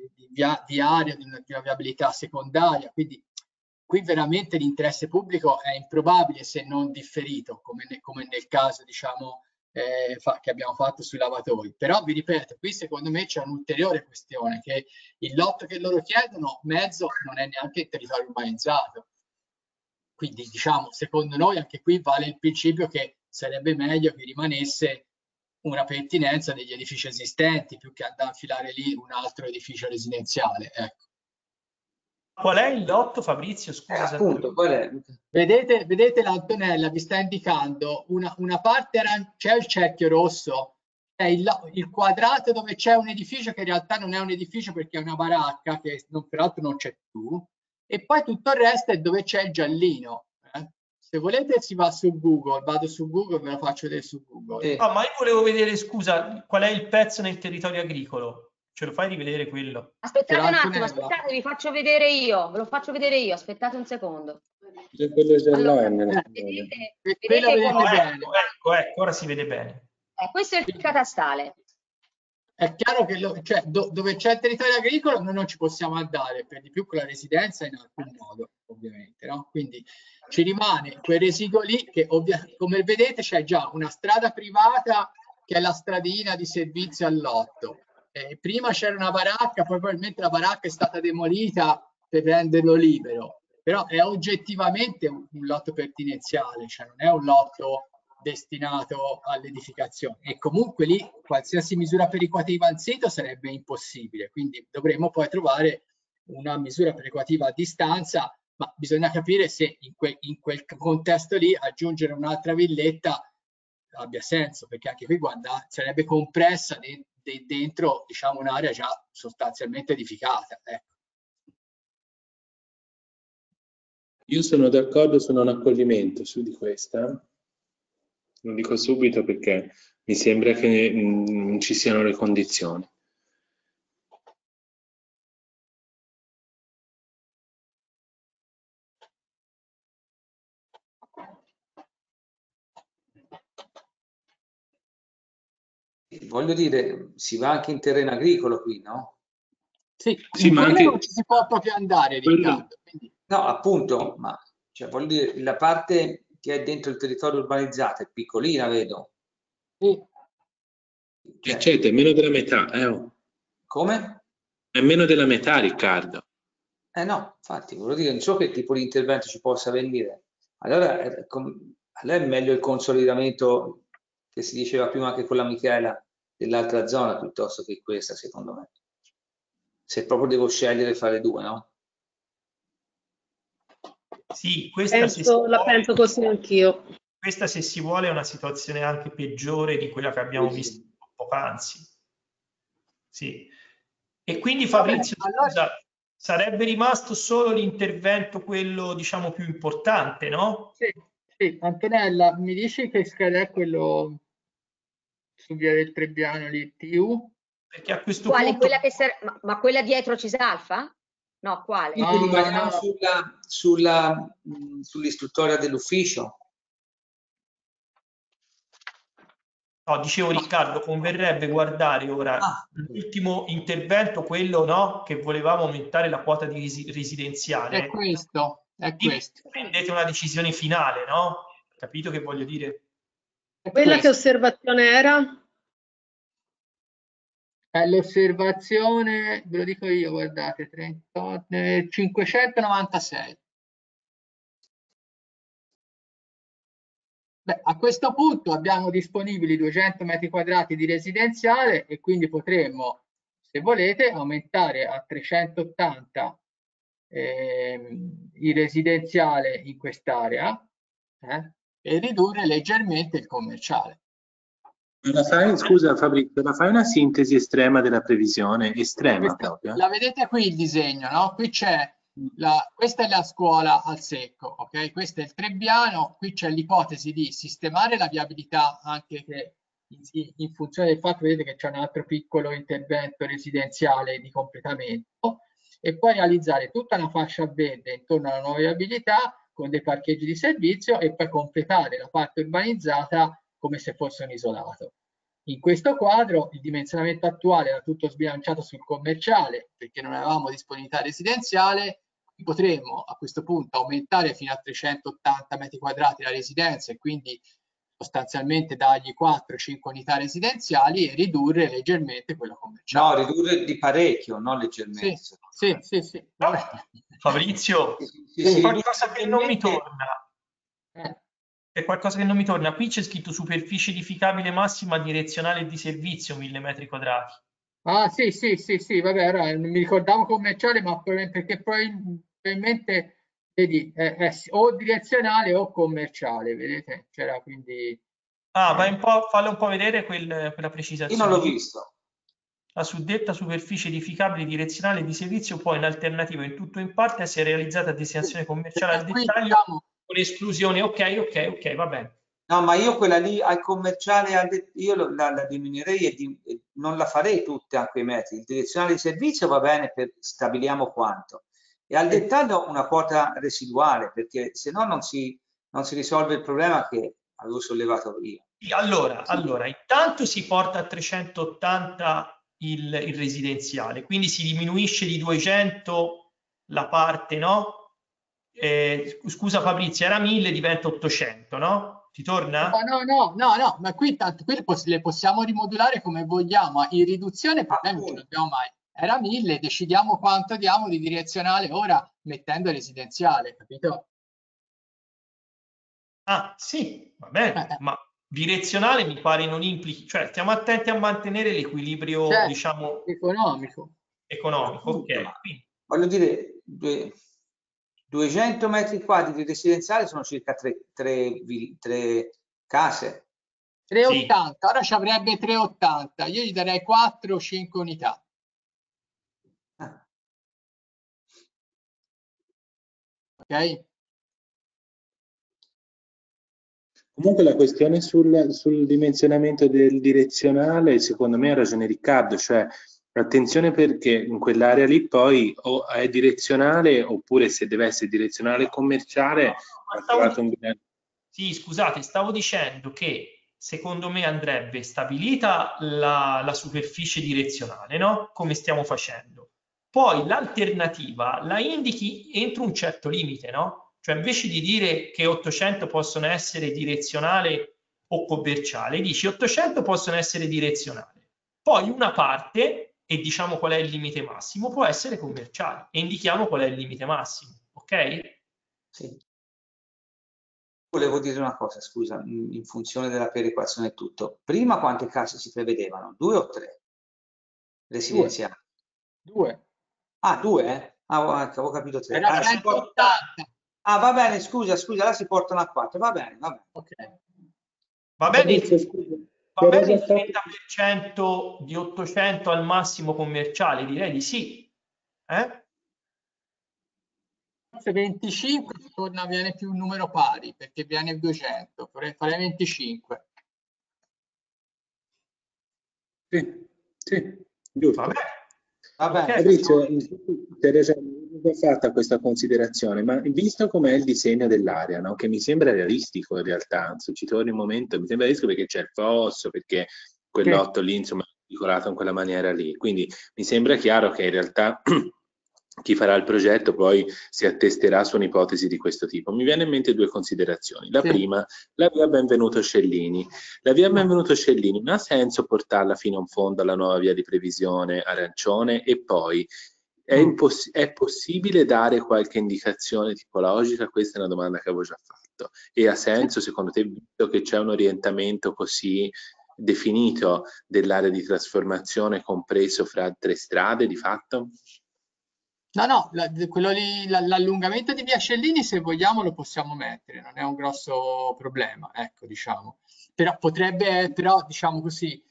di area di una viabilità secondaria, quindi qui veramente l'interesse pubblico è improbabile se non differito, come nel caso, diciamo, che abbiamo fatto sui lavatori. Però vi ripeto, qui secondo me c'è un'ulteriore questione, che il lotto che loro chiedono mezzo non è neanche in territorio urbanizzato. Quindi, diciamo, secondo noi anche qui vale il principio che sarebbe meglio che rimanesse una pertinenza degli edifici esistenti più che andare a infilare lì un altro edificio residenziale. Ecco. Qual è il lotto, Fabrizio? Scusa. Appunto, qual è? Vedete l'Antonella vi sta indicando una parte, c'è il cerchio rosso, è il quadrato dove c'è un edificio che in realtà non è un edificio perché è una baracca, che peraltro non c'è più, e poi tutto il resto è dove c'è il giallino. Se volete si va su Google, vado su Google, ve lo faccio vedere su Google. Ma io volevo vedere, scusa, qual è il pezzo nel territorio agricolo? Ce lo fai rivedere quello? Aspettate un attimo, aspettate, vi faccio vedere io, ve lo faccio vedere io, aspettate un secondo. Allora, vedete bene. Ecco, ora si vede bene. Questo è il catastale. È chiaro che dove c'è il territorio agricolo noi non ci possiamo andare, per di più con la residenza in alcun modo, ovviamente, no? Quindi ci rimane quel residuo lì che come vedete c'è già una strada privata che è la stradina di servizio al lotto. Prima c'era una baracca, poi probabilmente la baracca è stata demolita per renderlo libero, però è oggettivamente un lotto pertinenziale, cioè non è un lotto destinato all'edificazione, e comunque lì qualsiasi misura perequativa al sito sarebbe impossibile, quindi dovremmo poi trovare una misura perequativa a distanza, ma bisogna capire se in quel contesto lì aggiungere un'altra villetta abbia senso, perché anche qui guarda, sarebbe compressa dentro, diciamo, un'area già sostanzialmente edificata. Ecco. Io sono d'accordo su non accoglimento su di questa. Lo dico subito perché mi sembra che non ci siano le condizioni. Voglio dire, si va anche in terreno agricolo qui, no? Sì, ma anche non ci si può proprio andare, Riccardo. Quindi... No, appunto, ma cioè, voglio dire, la parte che è dentro il territorio urbanizzato è piccolina, vedo. Sì. Certo, è meno della metà. Come? È meno della metà, Riccardo. No, infatti, voglio dire, non so che tipo di intervento ci possa venire. Allora è meglio il consolidamento che si diceva prima anche con la Michela dell'altra zona piuttosto che questa, secondo me. Se proprio devo scegliere fare due, no? Sì, questa la penso così anch'io. Questa, se si vuole, è una situazione anche peggiore di quella che abbiamo visto poc'anzi. Sì. E quindi Fabrizio, allora, scusa, sarebbe rimasto solo l'intervento, quello diciamo più importante, no? Sì, sì. Antonella, mi dici che scala è quello su via del Trebbiano lì, TU? Perché a questo Quale? punto... Quella che ma quella dietro Cisalfa? No, quale? Quindi rimaniamo sull'istruttoria dell'ufficio. No, dicevo Riccardo, converrebbe guardare ora l'ultimo intervento, quello no, che volevamo aumentare la quota di residenziale. È questo, è questo. Prendete una decisione finale, no? Capito che voglio dire? Quella che osservazione era? L'osservazione, ve lo dico io, guardate, 596. Beh, a questo punto abbiamo disponibili 200 metri quadrati di residenziale e quindi potremmo, se volete, aumentare a 380 il residenziale in quest'area e ridurre leggermente il commerciale. Scusa Fabrizio, la fai una sintesi estrema della previsione? Estrema proprio? La vedete qui il disegno, no? Qui c'è questa è la scuola al secco, ok? Questo è il Trebbiano, qui c'è l'ipotesi di sistemare la viabilità anche che in funzione del fatto, vedete che c'è un altro piccolo intervento residenziale di completamento e poi realizzare tutta una fascia verde intorno alla nuova viabilità con dei parcheggi di servizio e poi completare la parte urbanizzata come se fosse un isolato. In questo quadro il dimensionamento attuale era tutto sbilanciato sul commerciale perché non avevamo disponibilità residenziale, potremmo a questo punto aumentare fino a 380 metri quadrati la residenza e quindi sostanzialmente dargli 4-5 unità residenziali e ridurre leggermente quella commerciale. No, ridurre di parecchio, non leggermente. Sì. Vabbè. Fabrizio, sì. Qualcosa che non mi torna. È qualcosa che non mi torna. Qui c'è scritto superficie edificabile massima direzionale di servizio 1000 metri quadrati. Ah, sì, vabbè, non mi ricordavo commerciale, ma perché probabilmente, vedi, è o direzionale o commerciale, vedete? C'era quindi... vai un po', fallo un po' vedere quella precisazione. Io non l'ho visto. La suddetta superficie edificabile direzionale di servizio può in alternativa in tutto o in parte essere realizzata a destinazione commerciale al dettaglio, diciamo, con esclusione, ok, va bene. No, ma io quella lì al commerciale, io la diminuirei e non la farei tutte a quei metri. Il direzionale di servizio va bene, stabiliamo quanto. E al dettaglio una quota residuale, perché se no non si risolve il problema che avevo sollevato io. Allora, intanto si porta a 380 il residenziale, quindi si diminuisce di 200 la parte, no? Scusa Fabrizio, era 1000, diventa 800, no? Ti torna? No, ma qui tanto le possiamo rimodulare come vogliamo, in riduzione problemi non abbiamo mai. Era 1000, decidiamo quanto diamo di direzionale ora mettendo residenziale, capito? Ah, sì, va bene, ma direzionale mi pare non implichi, cioè stiamo attenti a mantenere l'equilibrio, diciamo, economico. Ok. Quindi, voglio dire, 200 metri quadri di residenziale sono circa 3 case. 380, sì. Ora ci avrebbe 380, io gli darei 4 o 5 unità. Ok? Comunque la questione sul dimensionamento del direzionale, secondo me ha ragione Riccardo, cioè attenzione perché in quell'area lì poi o è direzionale oppure se deve essere direzionale commerciale Sì, scusate, stavo dicendo che secondo me andrebbe stabilita la superficie direzionale, no? Come stiamo facendo. Poi l'alternativa la indichi entro un certo limite, no? Cioè invece di dire che 800 possono essere direzionale o commerciale, dici 800 possono essere direzionali. Poi una parte, e diciamo qual è il limite massimo, può essere commerciale e indichiamo qual è il limite massimo, ok? Sì. Volevo dire una cosa, scusa, in funzione della perequazione e tutto. Prima quante case si prevedevano? 2 o 3? Residenziali? 2. Ah, 2? Avevo capito 3. Era 180. Ah, va bene, scusa, là si portano a 4. Va bene. Okay. Va bene il 30% di 800 al massimo commerciale? Direi di sì. Se 25 viene più un numero pari, perché viene 200, farei 25. Sì, giusto. Vabbè. Fabrizio, Teresa, ho fatta questa considerazione, ma visto com'è il disegno dell'area, no? Che mi sembra realistico in realtà, se ci torni un momento, mi sembra realistico perché c'è il fosso, perché quell'otto lì, insomma, è articolato in quella maniera lì. Quindi mi sembra chiaro che in realtà chi farà il progetto poi si attesterà su un'ipotesi di questo tipo. Mi viene in mente due considerazioni. La prima, la via Benvenuto Scellini. La via Benvenuto Scellini non ha senso portarla fino in fondo alla nuova via di previsione arancione e poi è possibile dare qualche indicazione tipologica? Questa è una domanda che avevo già fatto. E ha senso secondo te, visto che c'è un orientamento così definito dell'area di trasformazione compreso fra 3 strade di fatto? No, quello lì, l'allungamento di via Scellini, se vogliamo, lo possiamo mettere, non è un grosso problema, ecco, diciamo. Però, diciamo così,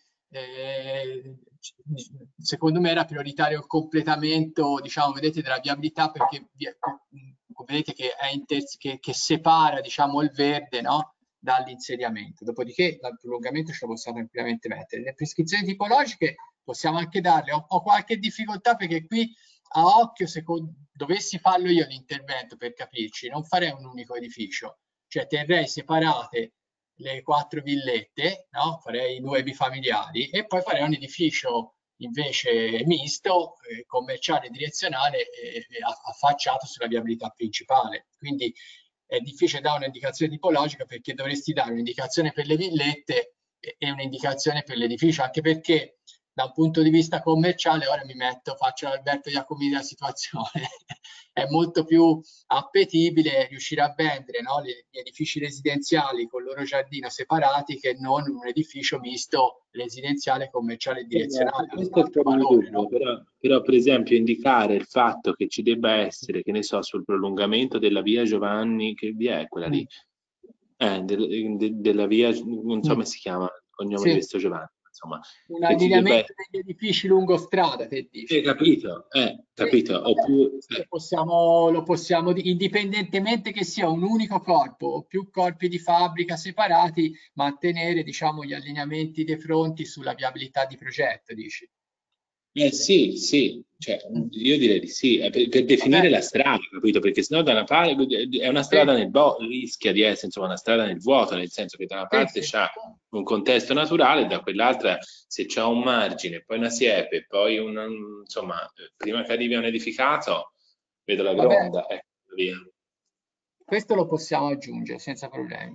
secondo me era prioritario il completamento, diciamo, vedete, della viabilità, perché vedete che separa, diciamo, il verde, no, dall'insediamento. Dopodiché, il prolungamento ce lo possiamo tranquillamente mettere. Le prescrizioni tipologiche possiamo anche darle. Ho qualche difficoltà perché qui a occhio, se dovessi farlo io l'intervento, per capirci, non farei un unico edificio, cioè terrei separate le 4 villette, no? Farei 2 bifamiliari e poi farei un edificio invece misto, commerciale direzionale affacciato sulla viabilità principale. Quindi è difficile dare un'indicazione tipologica perché dovresti dare un'indicazione per le villette e un'indicazione per l'edificio, anche perché da un punto di vista commerciale, ora faccio l'Alberto Iacomini della situazione, è molto più appetibile riuscire a vendere, no, gli edifici residenziali con il loro giardino separati che non un edificio misto residenziale, commerciale e direzionale. Questo è valore, no? Però per esempio indicare il fatto che ci debba essere, che ne so, sul prolungamento della via Giovanni, che via è quella lì? Della via, non so come si chiama, il cognome di questo Giovanni. Insomma, un allineamento degli edifici lungo strada, te dici. Capito. Oppure, lo possiamo indipendentemente che sia un unico corpo o più corpi di fabbrica separati, mantenere, diciamo, gli allineamenti dei fronti sulla viabilità di progetto, dici? Sì, cioè, io direi di sì, per definire la strada, capito? Perché sennò da una parte è una strada nel rischia di essere, insomma, una strada nel vuoto, nel senso che da una parte c'ha un contesto naturale, da quell'altra se c'è un margine, poi una siepe, poi insomma, prima che arrivi a un edificato, vedo la gronda, ecco, via. Questo lo possiamo aggiungere senza problemi.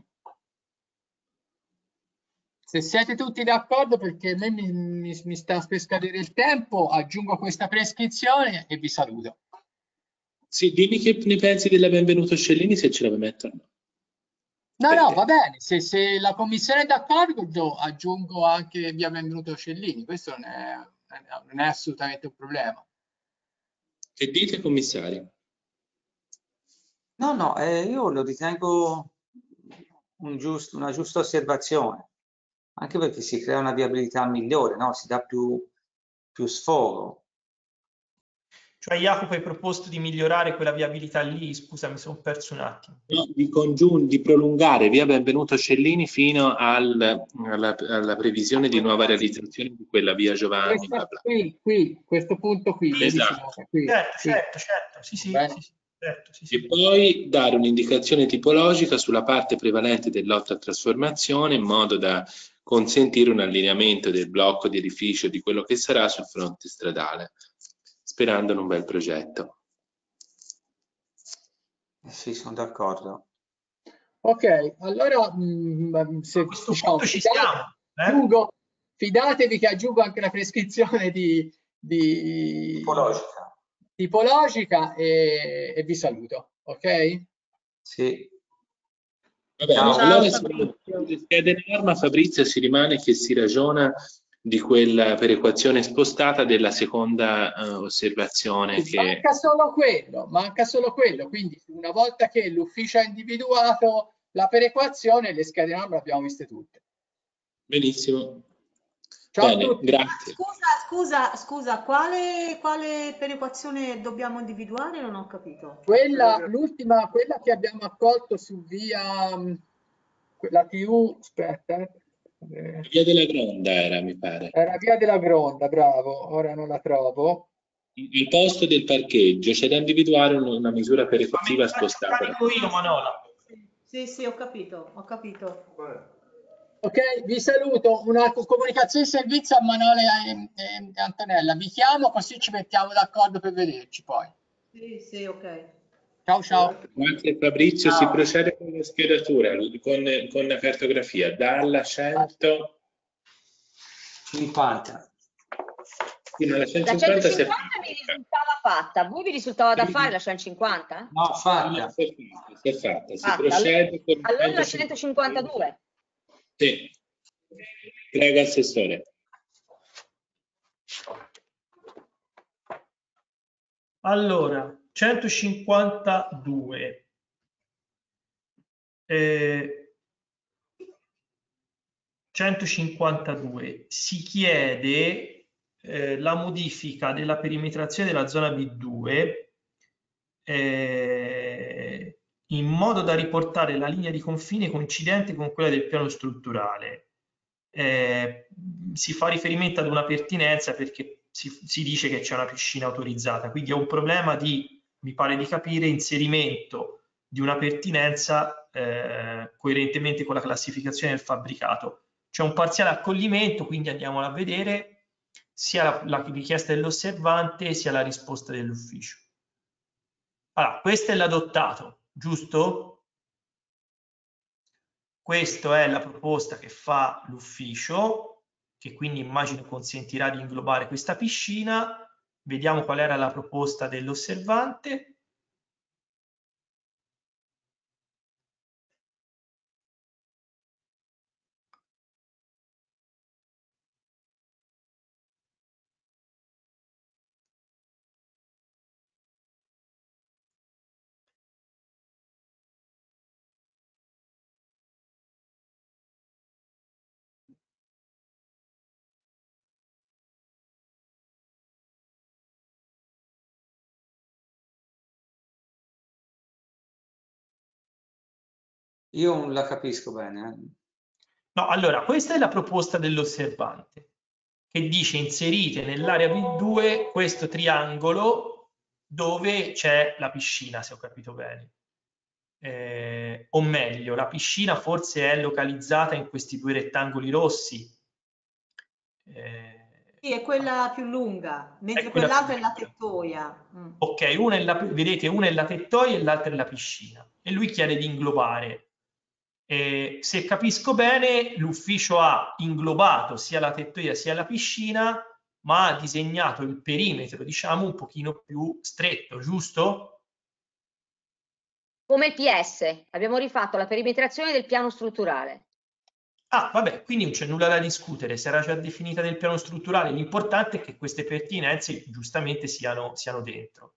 Se siete tutti d'accordo, perché a me mi sta per scadere il tempo, aggiungo questa prescrizione e vi saluto. Sì, dimmi che ne pensi della Benvenuto Scellini, se ce la vuoi mettere. No, va bene, se la commissione è d'accordo aggiungo anche via Benvenuto Scellini, questo non è assolutamente un problema. Che dite, commissario? No, io lo ritengo una giusta osservazione, anche perché si crea una viabilità migliore, no? Si dà più sfogo. Cioè, Jacopo, hai proposto di migliorare quella viabilità lì? Scusa, mi sono perso un attimo. No, di prolungare via Benvenuto Scellini fino alla previsione di nuova realizzazione di quella via Giovanni. Questo punto qui. Esatto. Certo, sì. E poi dare un'indicazione tipologica sulla parte prevalente del lotto a trasformazione in modo da consentire un allineamento del blocco di edificio di quello che sarà sul fronte stradale, sperando in un bel progetto. Sì, sono d'accordo. Ok, allora a questo punto ci siamo. Fidatevi che aggiungo anche la prescrizione di tipologica e vi saluto, ok? Sì. Va bene, allora sulle schede norma, Fabrizio, si rimane che si ragiona di quella perequazione spostata della seconda osservazione. Manca solo quello, quindi una volta che l'ufficio ha individuato la perequazione, le schede norma le abbiamo viste tutte. Benissimo. Ciao Bene, a tutti. grazie. Scusa, quale perequazione dobbiamo individuare? Non ho capito. L'ultima, quella che abbiamo accolto su via, la TU, aspetta. Via della Gronda era, mi pare. Era via della Gronda, bravo, ora non la trovo. Il posto del parcheggio, c'è da individuare una misura perequativa spostata. Io, Manola. Sì, ho capito. Ok, vi saluto. Una comunicazione di servizio a Manola e Antonella. Vi chiamo così ci mettiamo d'accordo per vederci poi. Sì, ok. Ciao. Grazie Fabrizio, si procede con la schedatura, con la cartografia, dalla 150. Sì, ma la La 150 150 mi risultava fatta, a voi vi risultava da fare la 150? No, fatta. Si è fatta, si Fatta. procede con Allora la 152. Sì. Prego Assessore. Allora, 152. 152 si chiede la modifica della perimetrazione della zona B2 in modo da riportare la linea di confine coincidente con quella del piano strutturale. Si fa riferimento ad una pertinenza perché si dice che c'è una piscina autorizzata, quindi è un problema di, mi pare di capire, inserimento di una pertinenza coerentemente con la classificazione del fabbricato. C'è un parziale accoglimento, quindi andiamola a vedere sia la richiesta dell'osservante sia la risposta dell'ufficio. Allora, questo è l'adottato, giusto? Questa è la proposta che fa l'ufficio, che quindi immagino consentirà di inglobare questa piscina. Vediamo qual era la proposta dell'osservante. Io non la capisco bene. No, allora, questa è la proposta dell'osservante, che dice inserite nell'area B2 questo triangolo dove c'è la piscina, se ho capito bene. O meglio, la piscina forse è localizzata in questi due rettangoli rossi. Sì, è quella più lunga, mentre quell'altra è la tettoia. Ok, vedete, una è la tettoia e l'altra è la piscina. E lui chiede di inglobare. Se capisco bene, l'ufficio ha inglobato sia la tettoia sia la piscina, ma ha disegnato il perimetro, diciamo, un pochino più stretto, giusto? Come il PS, abbiamo rifatto la perimetrazione del piano strutturale. Ah, vabbè, quindi non c'è nulla da discutere, sarà già definita nel piano strutturale. L'importante è che queste pertinenze giustamente siano dentro.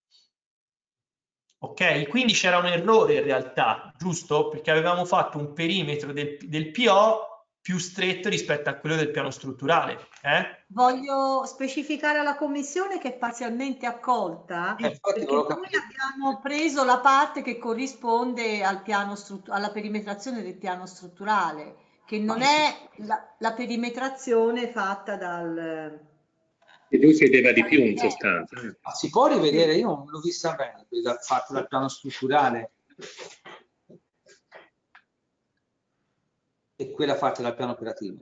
Ok, quindi c'era un errore in realtà, giusto? Perché avevamo fatto un perimetro del PO più stretto rispetto a quello del piano strutturale. Voglio specificare alla Commissione che è parzialmente accolta, perché noi abbiamo preso la parte che corrisponde al piano alla perimetrazione del piano strutturale, che non è la perimetrazione fatta dal... E lui chiedeva di più in sostanza. Si può rivedere? Io non l'ho vista bene, fatto dal piano strutturale e quella fatta dal piano operativo.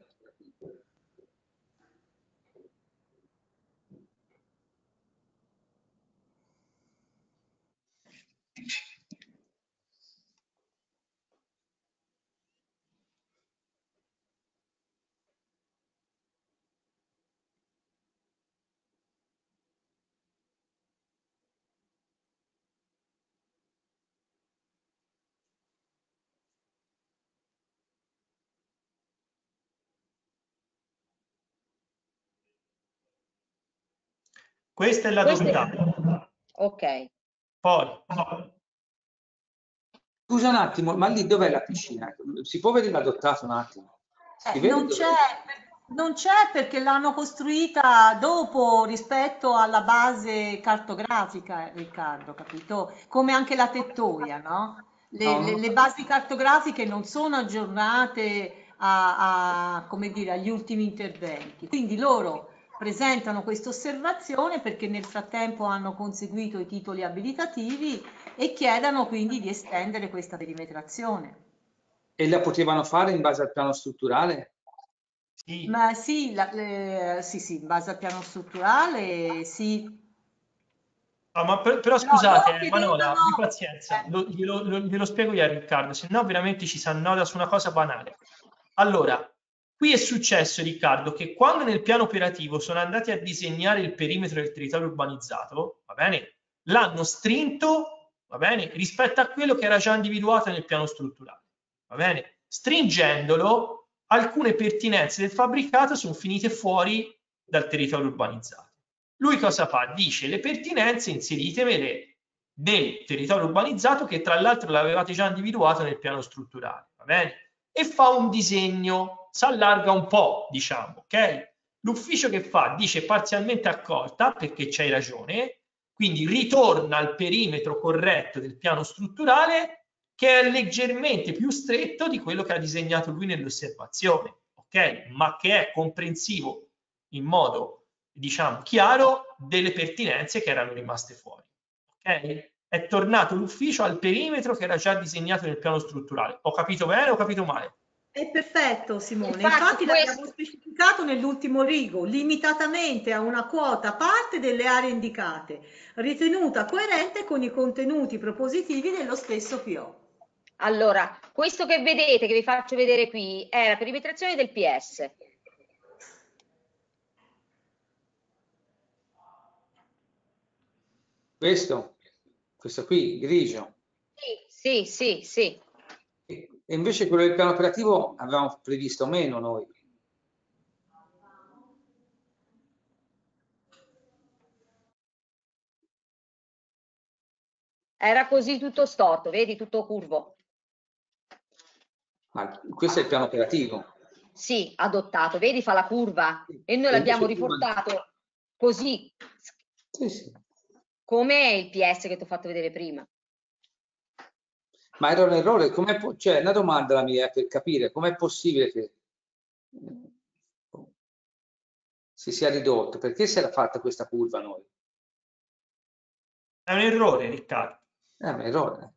Questa è la dominante. Ok. Poi. Scusa un attimo, ma lì dov'è la piscina? Si può vedere l'adottato un attimo? Non c'è, Non c'è perché l'hanno costruita dopo rispetto alla base cartografica, Riccardo, capito? Come anche la tettoia, no? Le basi cartografiche non sono aggiornate come dire, agli ultimi interventi. Quindi loro presentano questa osservazione perché nel frattempo hanno conseguito i titoli abilitativi e chiedono quindi di estendere questa perimetrazione. E la potevano fare in base al piano strutturale? Sì. Ma sì, sì, in base al piano strutturale, sì. No, ma però No, scusate, loro Manola, chiedevano... abbi pazienza, glielo spiego io a Riccardo, se no veramente ci si annoda su una cosa banale. Allora, qui è successo, Riccardo, che quando nel piano operativo sono andati a disegnare il perimetro del territorio urbanizzato, va bene, l'hanno strinto, va bene, rispetto a quello che era già individuato nel piano strutturale, va bene? Stringendolo, alcune pertinenze del fabbricato sono finite fuori dal territorio urbanizzato. Lui cosa fa? Dice le pertinenze inseritemele nel territorio urbanizzato che tra l'altro l'avevate già individuato nel piano strutturale, va bene? E fa un disegno, si allarga un po', diciamo, ok? L'ufficio che fa? Dice parzialmente accolta, perché c'hai ragione, quindi ritorna al perimetro corretto del piano strutturale che è leggermente più stretto di quello che ha disegnato lui nell'osservazione, ok? Ma che è comprensivo in modo, diciamo, chiaro delle pertinenze che erano rimaste fuori, ok? È tornato l'ufficio al perimetro che era già disegnato nel piano strutturale. Ho capito bene o ho capito male? È perfetto, Simone. Infatti, Infatti l'abbiamo specificato nell'ultimo rigo, limitatamente a una quota parte delle aree indicate, ritenuta coerente con i contenuti propositivi dello stesso PO. allora, questo che vedete, che vi faccio vedere qui, è la perimetrazione del PS. Questo qui, grigio. Sì, sì, sì. E invece quello del piano operativo avevamo previsto meno noi. Era così tutto storto, vedi, tutto curvo. Ma questo è il piano operativo. Sì, adottato, vedi, fa la curva e noi E l'abbiamo invece prima... riportato così, Sì, sì. come il PS che ti ho fatto vedere prima. Ma era un errore, cioè una domanda la mia per capire com'è possibile che si sia ridotto, perché si era fatta questa curva noi? È un errore, Riccardo. È un errore.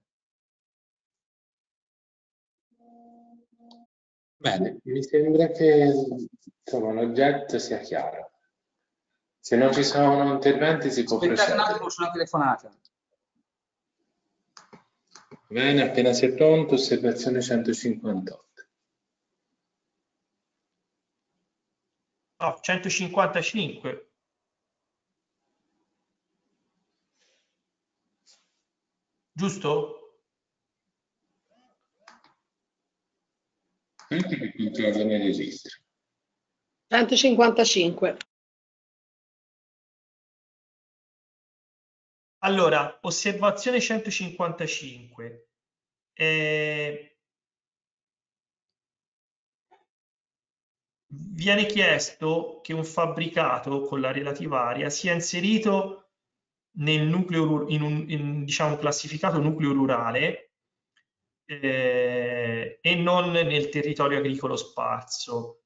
Bene, mi sembra che l'oggetto sia chiaro. Se non ci sono interventi si può Aspettate un procedere. attimo, c'è una telefonata. Bene, appena sei pronto, osservazione 158. No, 155. Giusto? Senti che controllo nel registro. 155. Allora, osservazione 155. Viene chiesto che un fabbricato con la relativa area sia inserito nel nucleo, diciamo, classificato nucleo rurale e non nel territorio agricolo sparso.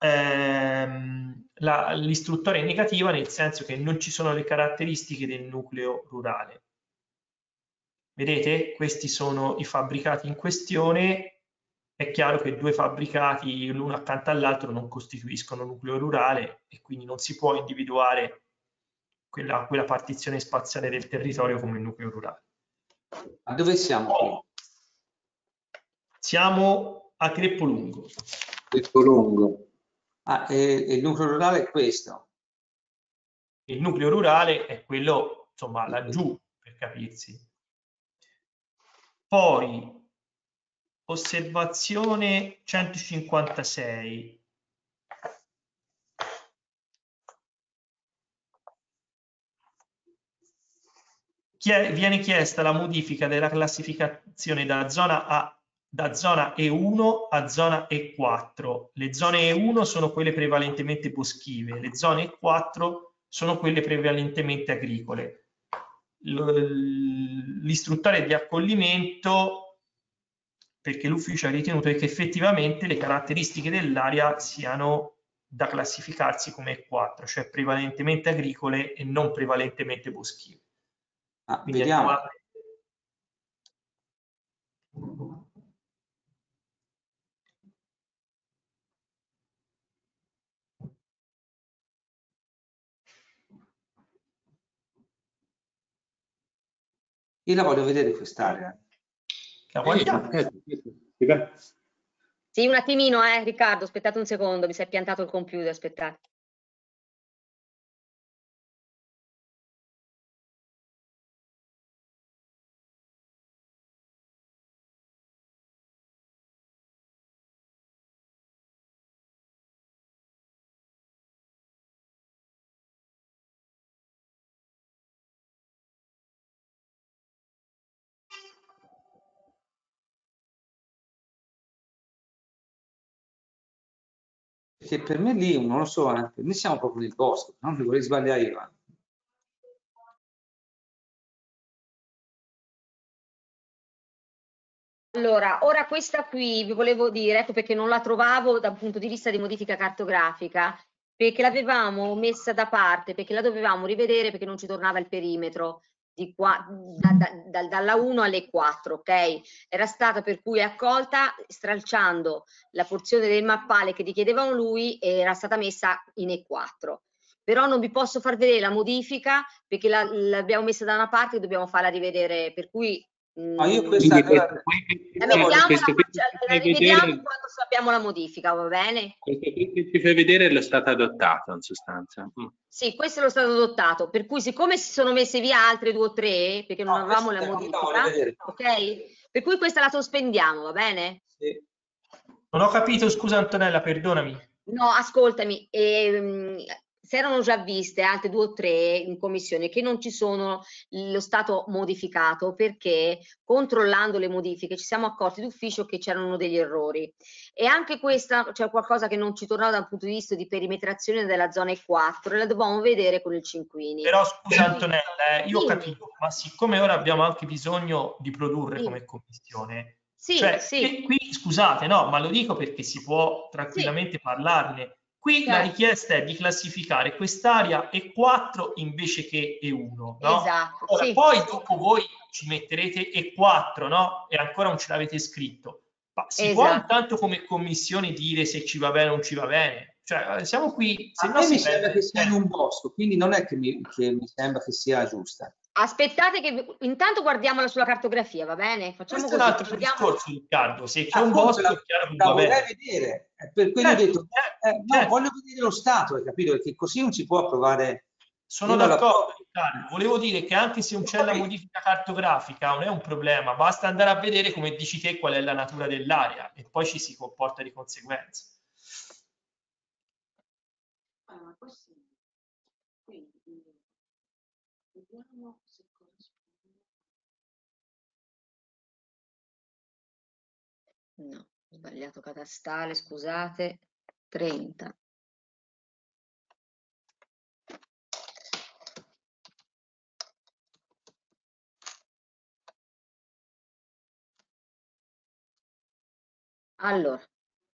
L'istruttoria è negativa nel senso che non ci sono le caratteristiche del nucleo rurale. Vedete? Questi sono i fabbricati in questione. È chiaro che due fabbricati l'uno accanto all'altro non costituiscono nucleo rurale e quindi non si può individuare quella partizione spaziale del territorio come nucleo rurale. Ma dove siamo qui? Siamo a Creppolungo. Creppolungo. Ah, e il nucleo rurale è questo. Il nucleo rurale è quello, insomma, laggiù, per capirsi. Poi, osservazione 156. Viene chiesta la modifica della classificazione da zona A da zona E1 a zona E4. Le zone E1 sono quelle prevalentemente boschive, le zone E4 sono quelle prevalentemente agricole. L'istruttore di accoglimento, perché l'ufficio ha ritenuto che effettivamente le caratteristiche dell'area siano da classificarsi come E4, cioè prevalentemente agricole e non prevalentemente boschive. Vediamo. Io la voglio vedere quest'area. La guardiamo? Sì, un attimino, Riccardo, aspettate un secondo, mi si è piantato il computer, aspettate. Perché per me lì, non lo so, noi siamo proprio nel bosco, non mi vorrei sbagliare io. Allora, ora questa qui vi volevo dire, ecco perché non la trovavo dal punto di vista di modifica cartografica, perché l'avevamo messa da parte, perché la dovevamo rivedere perché non ci tornava il perimetro di qua, dalla 1 alle 4, ok? Era stata per cui accolta stralciando la porzione del mappale che richiedevano lui e era stata messa in E4. Però non vi posso far vedere la modifica perché l'abbiamo messa da una parte e dobbiamo farla rivedere, per cui Ma io questa la rivediamo quando sappiamo la modifica, va bene? Questo che ci fai vedere è lo stato adottato in sostanza. Sì, questo è lo stato adottato, per cui siccome si sono messe via altre 2 o 3 perché non avevamo la modifica, ok? Per cui questa la sospendiamo, va bene? Sì. Non ho capito, scusa Antonella, perdonami. No, ascoltami, si erano già viste altre 2 o 3 in commissione che non ci sono lo stato modificato perché controllando le modifiche ci siamo accorti d'ufficio che c'erano degli errori e anche questa c'è qualcosa che non ci tornava dal punto di vista di perimetrazione della zona E4 e la dobbiamo vedere con il cinquini. Però scusa Antonella, io ho capito, ma siccome ora abbiamo anche bisogno di produrre come commissione, qui scusate, no, ma lo dico perché si può tranquillamente parlarne. Qui la richiesta è di classificare quest'area E4 invece che E1, no? Esatto. Ora, poi dopo voi ci metterete E4, no? E ancora non ce l'avete scritto. Ma si può intanto come commissione dire se ci va bene o non ci va bene? Cioè, siamo qui... A me mi sembra che sia in un bosco, quindi non è che mi sembra che sia giusta. Aspettate che intanto guardiamola sulla cartografia, va bene? Facciamo questo così. È un altro discorso, Riccardo. Se c'è un bosco, è chiaro che la va vorrei bene. vedere, per quello ho detto, no, voglio vedere lo stato, hai capito? Perché così non si può approvare. Sono d'accordo, Riccardo. Volevo dire che anche se non c'è la modifica cartografica non è un problema, basta andare a vedere, come dici te, qual è la natura dell'area e poi ci si comporta di conseguenza. Vediamo se corrisponde. No, ho sbagliato catastale, scusate. 30. Allora,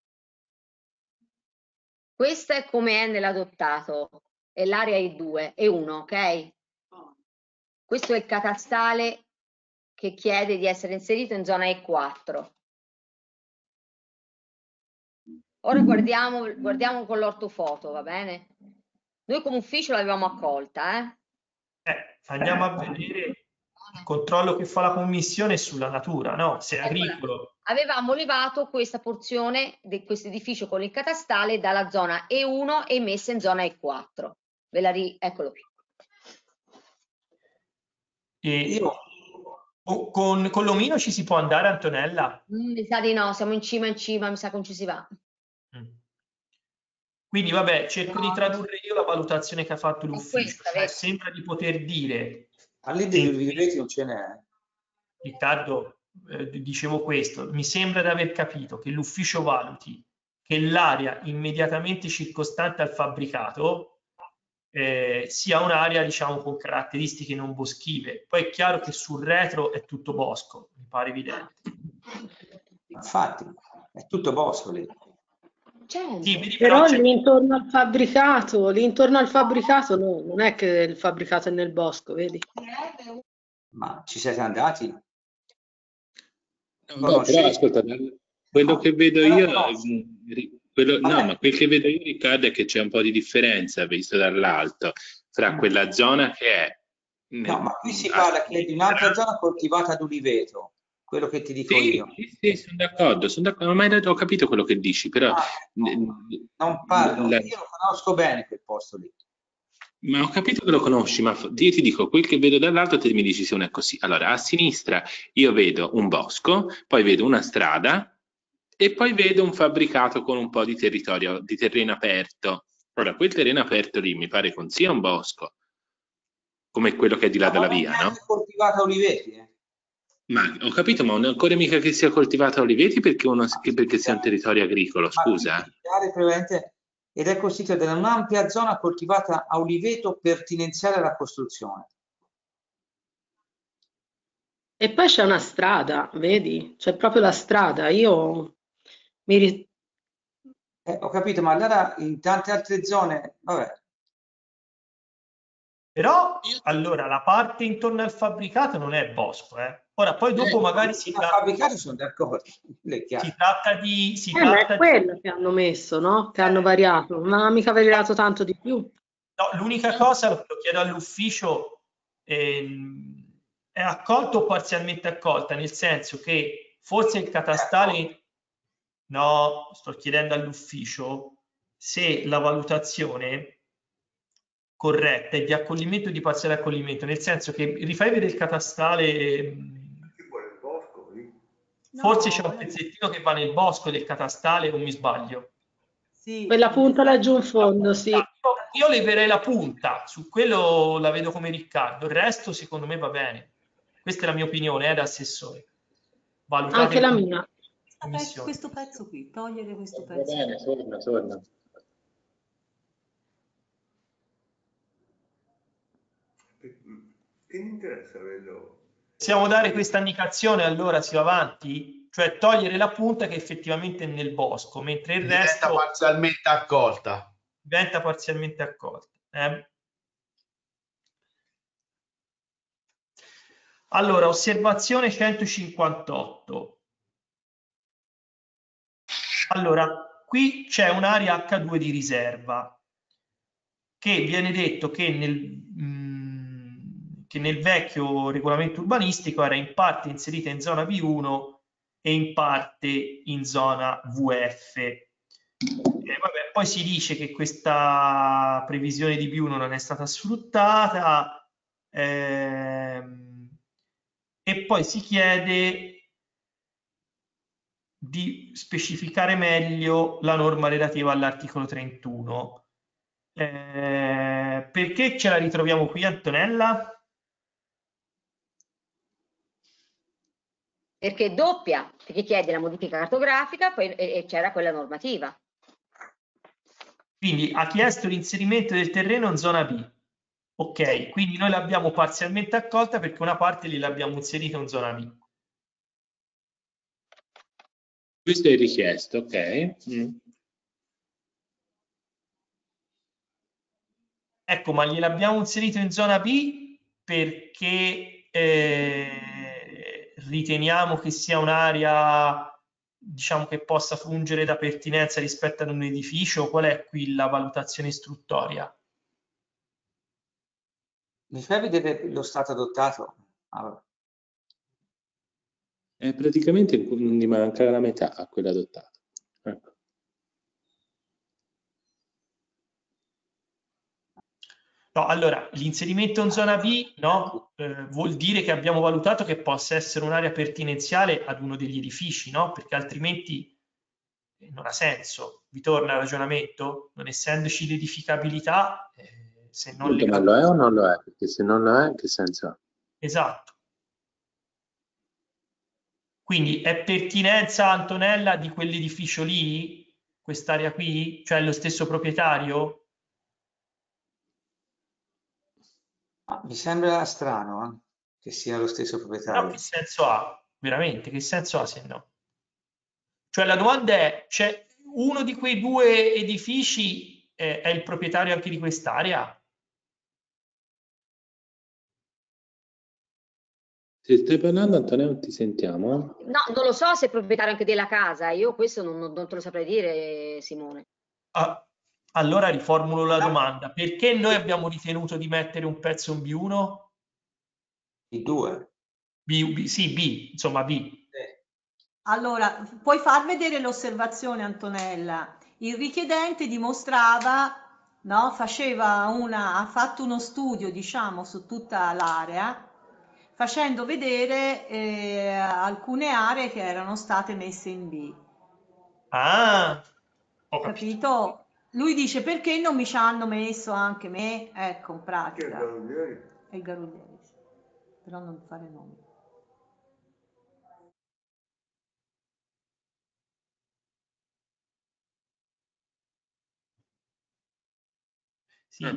questa è come è nell'adottato, è l'area E2, E1, ok? Questo è il catastale che chiede di essere inserito in zona E4. Ora guardiamo con l'ortofoto, va bene? Noi come ufficio l'avevamo accolta, Andiamo a vedere il controllo che fa la commissione sulla natura, no? Se è agricolo. Avevamo levato questa porzione di questo edificio con il catastale dalla zona E1 e messa in zona E4. Eccolo qui. Con l'omino ci si può andare, Antonella? Mi sa di no, siamo in cima, mi sa che non ci si va. Quindi vabbè, cerco di tradurre io la valutazione che ha fatto l'ufficio. Sembra di poter dire... All'interno dei reti non ce n'è. Riccardo, dicevo questo, mi sembra di aver capito che l'ufficio valuti che l'area immediatamente circostante al fabbricato sia un'area, diciamo, con caratteristiche non boschive. Poi è chiaro che sul retro è tutto bosco, mi pare evidente. Infatti, è tutto bosco lì. Sì, vedi, Però c'è... l'intorno al fabbricato no, non è che il fabbricato è nel bosco, vedi? Ma ci siete andati? No, però ascolta, quello che vedo io, Vabbè. ma quel che vedo io, Riccardo, è che c'è un po' di differenza, visto dall'alto, fra quella zona che è... No, ma qui si parla che di un'altra zona coltivata ad uliveto, quello che ti dico io. Sì, sono d'accordo, ormai ho capito quello che dici, però... non parlo, io lo conosco bene quel posto lì. Ma ho capito che lo conosci, ma io ti dico, quel che vedo dall'alto te mi dici se non è così. Allora, a sinistra io vedo un bosco, poi vedo una strada e poi vedo un fabbricato con un po' di territorio, di terreno aperto. Ora, quel terreno aperto lì mi pare con sia un bosco, come quello che è di là dalla via, no? È coltivata a oliveti, Ma ho capito, ma non è ancora mica che sia coltivata a oliveti perché sia un territorio agricolo, scusa. Ed è costituita da un'ampia zona coltivata a oliveto pertinenziale alla costruzione. E poi c'è una strada, vedi? C'è proprio la strada. Io ho capito, ma allora in tante altre zone, vabbè. Però, allora, la parte intorno al fabbricato non è bosco, eh. Ora, poi dopo magari si tratta... fabbricato sono d'accordo. Si tratta di... ma è quello che hanno messo, no? Che hanno variato, non ha mica variato tanto di più. No, l'unica cosa, lo chiedo all'ufficio, è accolta o parzialmente accolta, nel senso che forse il catastale... No, sto chiedendo all'ufficio se la valutazione corretta è di accoglimento o di parziale accoglimento, nel senso che rifai vedere il catastale, forse c'è un pezzettino che va nel bosco del catastale o mi sbaglio? Sì, quella punta laggiù in fondo, sì. Io leverei la punta, su quello la vedo come Riccardo, il resto secondo me va bene. Questa è la mia opinione, da assessore. Valutate anche la mia. Questo pezzo qui, togliere questo pezzo. Va bene, torna. Che mi interessa averlo? Possiamo dare questa indicazione, allora si va avanti? Cioè togliere la punta che effettivamente è nel bosco, mentre il resto... Diventa parzialmente accolta. Diventa parzialmente accolta. Allora, osservazione 158. Allora, qui c'è un'area H2 di riserva, che viene detto che nel vecchio regolamento urbanistico era in parte inserita in zona V1 e in parte in zona VF. Vabbè, poi si dice che questa previsione di V1 non è stata sfruttata e poi si chiede di specificare meglio la norma relativa all'articolo 31. Perché ce la ritroviamo qui, Antonella? Perché è doppia, perché chiede la modifica cartografica poi, e c'era quella normativa. Quindi ha chiesto l'inserimento del terreno in zona B. Ok, quindi noi l'abbiamo parzialmente accolta perché una parte lì l'abbiamo inserita in zona B. Questo è richiesto, ok. Ecco, ma gliel'abbiamo inserito in zona B perché riteniamo che sia un'area, diciamo, che possa fungere da pertinenza rispetto ad un edificio. Qual è qui la valutazione istruttoria? Mi fai vedere lo stato adottato? Praticamente gli manca la metà a quello adottato. Ecco. No, allora, l'inserimento in zona B, no, vuol dire che abbiamo valutato che possa essere un'area pertinenziale ad uno degli edifici, no? Perché altrimenti non ha senso. Vi torna il ragionamento? Non essendoci l'edificabilità, se non Appunto, ma lo è o non lo è? Perché se non lo è, che senso ha? Esatto. Quindi è pertinenza, Antonella, di quell'edificio lì, quest'area qui? Cioè lo stesso proprietario? Mi sembra strano che sia lo stesso Però proprietario. che senso ha? Veramente, che senso ha se no? Cioè la domanda è, c'è uno di quei due edifici è il proprietario anche di quest'area? Se stai parlando, Antonio, non ti sentiamo. No, non lo so se è proprietario anche della casa, io questo non te lo saprei dire, Simone. Allora riformulo la domanda, perché noi abbiamo ritenuto di mettere un pezzo in B1? B2. Sì, B, insomma B. Allora, puoi far vedere l'osservazione, Antonella. Il richiedente dimostrava, no, ha fatto uno studio, diciamo, su tutta l'area, facendo vedere alcune aree che erano state messe in B. Ah, ho capito. Capito? Lui dice perché non mi ci hanno messo anche me? Ecco, in pratica. È il Garuglieri, sì. Però non fare nomi. Sì,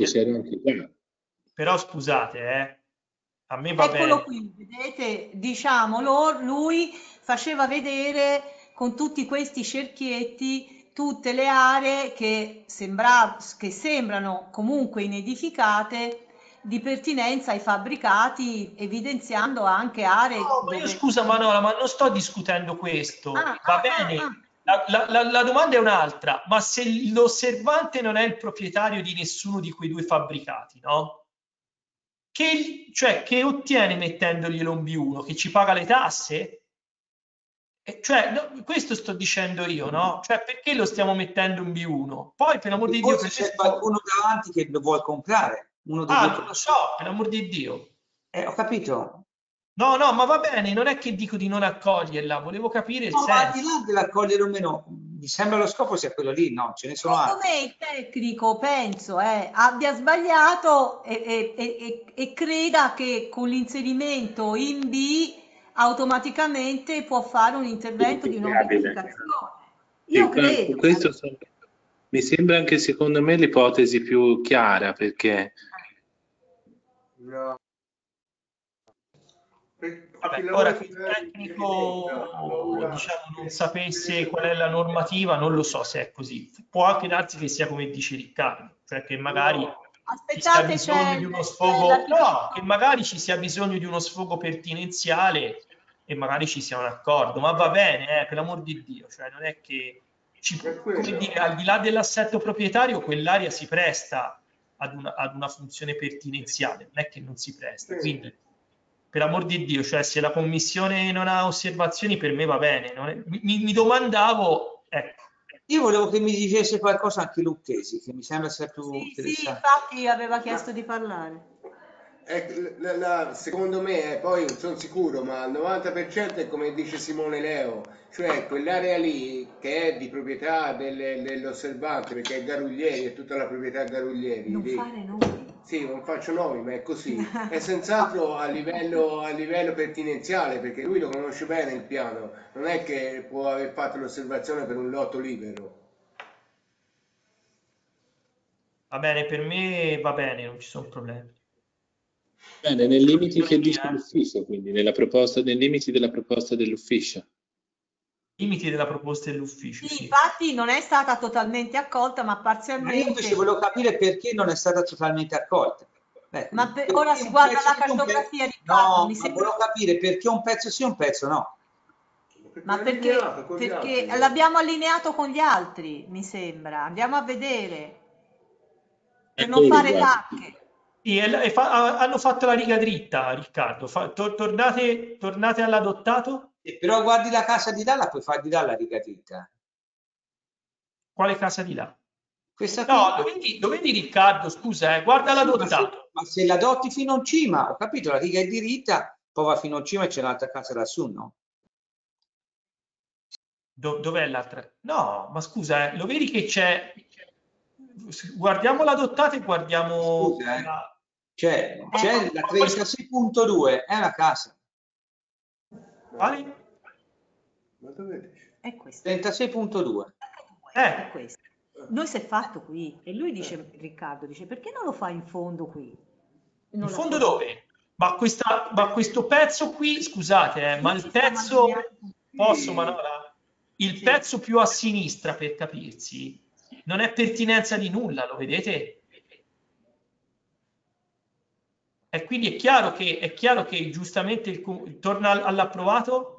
però scusate, a me va Eccolo bene. qui, vedete, diciamolo, lui faceva vedere con tutti questi cerchietti tutte le aree che sembrano comunque inedificate di pertinenza ai fabbricati, evidenziando anche aree No, ma io dove... scusa Manola, ma non sto discutendo questo. Va bene, ah. la domanda è un'altra, ma se l'osservante non è il proprietario di nessuno di quei due fabbricati, no? Che ottiene mettendoglielo in B1? Che ci paga le tasse? Questo sto dicendo io, no? Cioè, perché lo stiamo mettendo in B1? Poi, per l'amor di Dio... Forse c'è qualcuno davanti che lo vuole comprare. Uno dei non lo so, per l'amor di Dio. Ho capito. No, ma va bene, non è che dico di non accoglierla, volevo capire il No, ma al senso. di là dell'accogliere o meno, mi sembra lo scopo sia quello lì, no? Ce ne sono Secondo altri. me il tecnico, penso, abbia sbagliato e creda che con l'inserimento in B automaticamente può fare un intervento di notificazione. Io credo. Mi sembra anche secondo me l'ipotesi più chiara, perché vabbè, ora che il tecnico diciamo, non sapesse qual è la normativa, non lo so se è così. Può anche darsi che sia come dice Riccardo, cioè che magari ci sia bisogno di uno sfogo, che magari ci sia bisogno di uno sfogo pertinenziale e magari ci sia un accordo, ma va bene, per l'amor di Dio, cioè non è che come dire, al di là dell'assetto proprietario, quell'area si presta ad una funzione pertinenziale, non è che non si presta, quindi per amor di Dio, cioè se la commissione non ha osservazioni per me va bene, mi domandavo, ecco. Io volevo che mi dicesse qualcosa anche Lucchesi, che mi sembra sia più interessante. Sì, infatti aveva chiesto di parlare. Secondo me, poi non sono sicuro, ma al 90% è come dice Simone Leo, cioè quell'area lì che è di proprietà dell'osservante, perché è Garuglieri, è tutta la proprietà Garuglieri. Non fare nomi. Sì, non faccio nomi, ma è così. È senz'altro a livello pertinenziale, perché lui lo conosce bene il piano, non è che può aver fatto l'osservazione per un lotto libero. Va bene, per me va bene, non ci sono problemi. Bene, nei limiti che dice l'ufficio, quindi nei limiti della proposta dell'ufficio. Limiti della proposta dell'ufficio, sì. Infatti non è stata totalmente accolta, ma parzialmente... Ma io invece volevo capire perché non è stata totalmente accolta. Ora si guarda la cartografia di Riccardo, mi sembra... volevo capire perché un pezzo sì e un pezzo no. Ma perché l'abbiamo allineato con gli altri, mi sembra. Andiamo a vedere. Per non fare tacche. Sì, hanno fatto la riga dritta, Riccardo. Tornate all'adottato. Però guardi la casa di là, la puoi fare di là la riga dritta. Quale casa di là? Questa no, lo vedi Riccardo, scusa, guarda l'adottato. Ma se la dotti fino in cima, ho capito, la riga è diritta, poi va fino in cima e c'è un'altra casa lassù, no? Dov'è l'altra? No, ma scusa, lo vedi che c'è... Guardiamo l'adottato e guardiamo... Scusa, c'è la 36.2, è una casa. Vale? È questo. 36.2. È questo. Noi si è fatto qui e lui dice, Riccardo dice, perché non lo fa in fondo qui? In fondo dove? Ma questo pezzo qui, scusate, ma il pezzo, posso Manola? Il pezzo più a sinistra, per capirsi, non è pertinenza di nulla, lo vedete? E quindi è chiaro che giustamente torna all'approvato.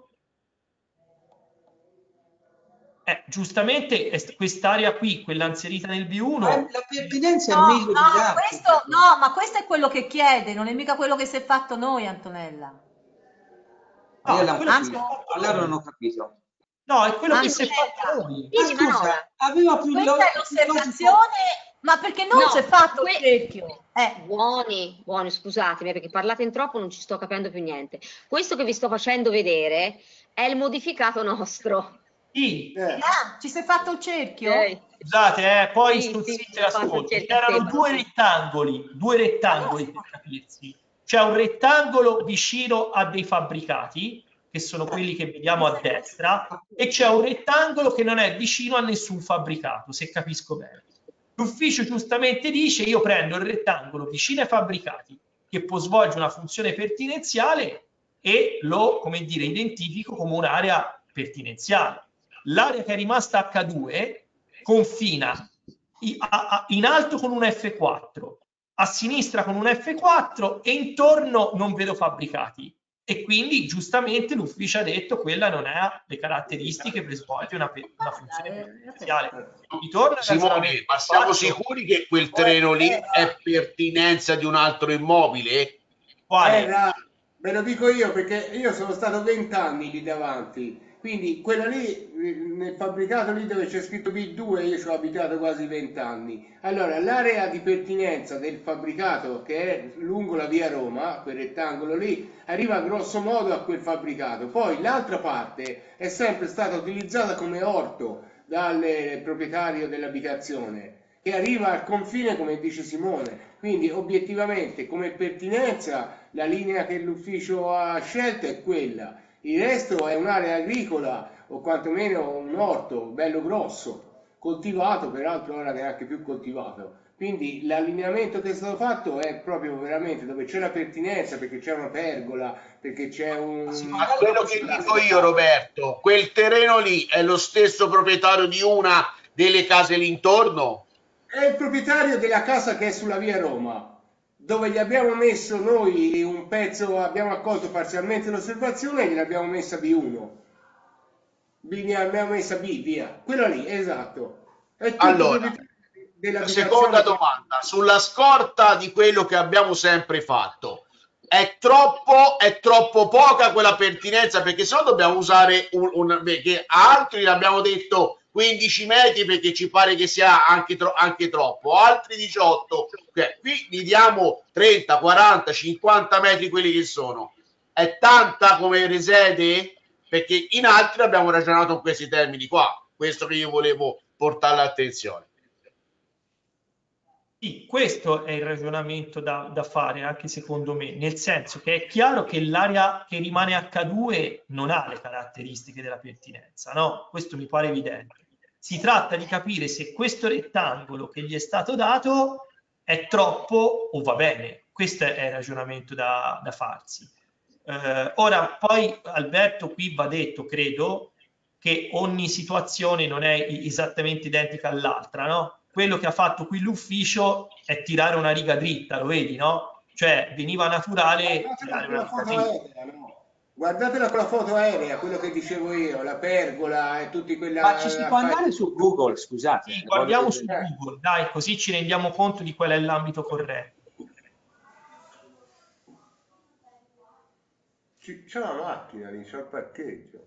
Giustamente quest'area qui, quella inserita nel B1, la pertinenza è meglio di altri. No, ma questo è quello che chiede, non è mica quello che si è fatto noi, Antonella. Allora non ho capito. No, è quello che si è fatto noi. Scusa, aveva più questa è l'osservazione, ma perché non si è fatto il cerchio? Buoni, scusatemi, perché parlate in troppo, non ci sto capendo più niente. Questo che vi sto facendo vedere è il modificato nostro. Sì. Ci sei fatto il cerchio? Scusate, poi sto zitto e ascolto. C'erano due rettangoli per capirsi. C'è un rettangolo vicino a dei fabbricati, che sono quelli che vediamo a destra, e c'è un rettangolo che non è vicino a nessun fabbricato, se capisco bene. L'ufficio giustamente dice: io prendo il rettangolo vicino ai fabbricati, che può svolgere una funzione pertinenziale, e lo, come dire, identifico come un'area pertinenziale. L'area che è rimasta H2 confina in alto con un F4, a sinistra con un F4 e intorno non vedo fabbricati. E quindi giustamente l'ufficio ha detto quella non ha le caratteristiche per svolgere una funzione pertinenziale. Simone, ma siamo sicuri che quel treno lì è pertinenza di un altro immobile? Quale? Ve lo dico io perché io sono stato 20 anni lì davanti, quindi quella lì, nel fabbricato lì dove c'è scritto B2, io ci ho abitato quasi 20 anni. Allora, l'area di pertinenza del fabbricato che è lungo la via Roma, quel rettangolo lì, arriva grosso modo a quel fabbricato. Poi l'altra parte è sempre stata utilizzata come orto dal proprietario dell'abitazione, che arriva al confine, come dice Simone. Quindi obiettivamente come pertinenza la linea che l'ufficio ha scelto è quella, il resto è un'area agricola o quantomeno un orto bello grosso, coltivato, peraltro ora neanche più coltivato. Quindi l'allineamento che è stato fatto è proprio veramente dove c'è la pertinenza, perché c'è una pergola, perché c'è un... Ma quello che dico io, Roberto, quel terreno lì è lo stesso proprietario di una delle case lì intorno? È il proprietario della casa che è sulla via Roma, dove gli abbiamo messo noi un pezzo, abbiamo accolto parzialmente l'osservazione e gliel'abbiamo messa B1. Abbiamo messa B, via. Quello lì, esatto. Allora, seconda domanda, sulla scorta di quello che abbiamo sempre fatto, è troppo poca quella pertinenza, perché se no dobbiamo usare perché a altri l'abbiamo detto 15 metri perché ci pare che sia anche troppo, altri 18, qui gli diamo 30, 40, 50 metri quelli che sono. È tanta come resede? Perché in altri abbiamo ragionato in questi termini qua, questo che io volevo portare all'attenzione. Sì, questo è il ragionamento da fare anche secondo me, nel senso che è chiaro che l'area che rimane H2 non ha le caratteristiche della pertinenza, no? Questo mi pare evidente. Si tratta di capire se questo rettangolo che gli è stato dato è troppo o va bene. Questo è il ragionamento da farsi. Ora, poi Alberto, qui va detto, credo, che ogni situazione non è esattamente identica all'altra, no? Quello che ha fatto qui l'ufficio è tirare una riga dritta, lo vedi, no? Cioè veniva naturale tirare una riga dritta. Guardatela con la foto aerea, quello che dicevo io, la pergola e tutti quella... Ma ci si può andare su Google, scusate. Sì, guardiamo su Google, dai, così ci rendiamo conto di qual è l'ambito corretto. C'è una macchina lì, c'è il parcheggio.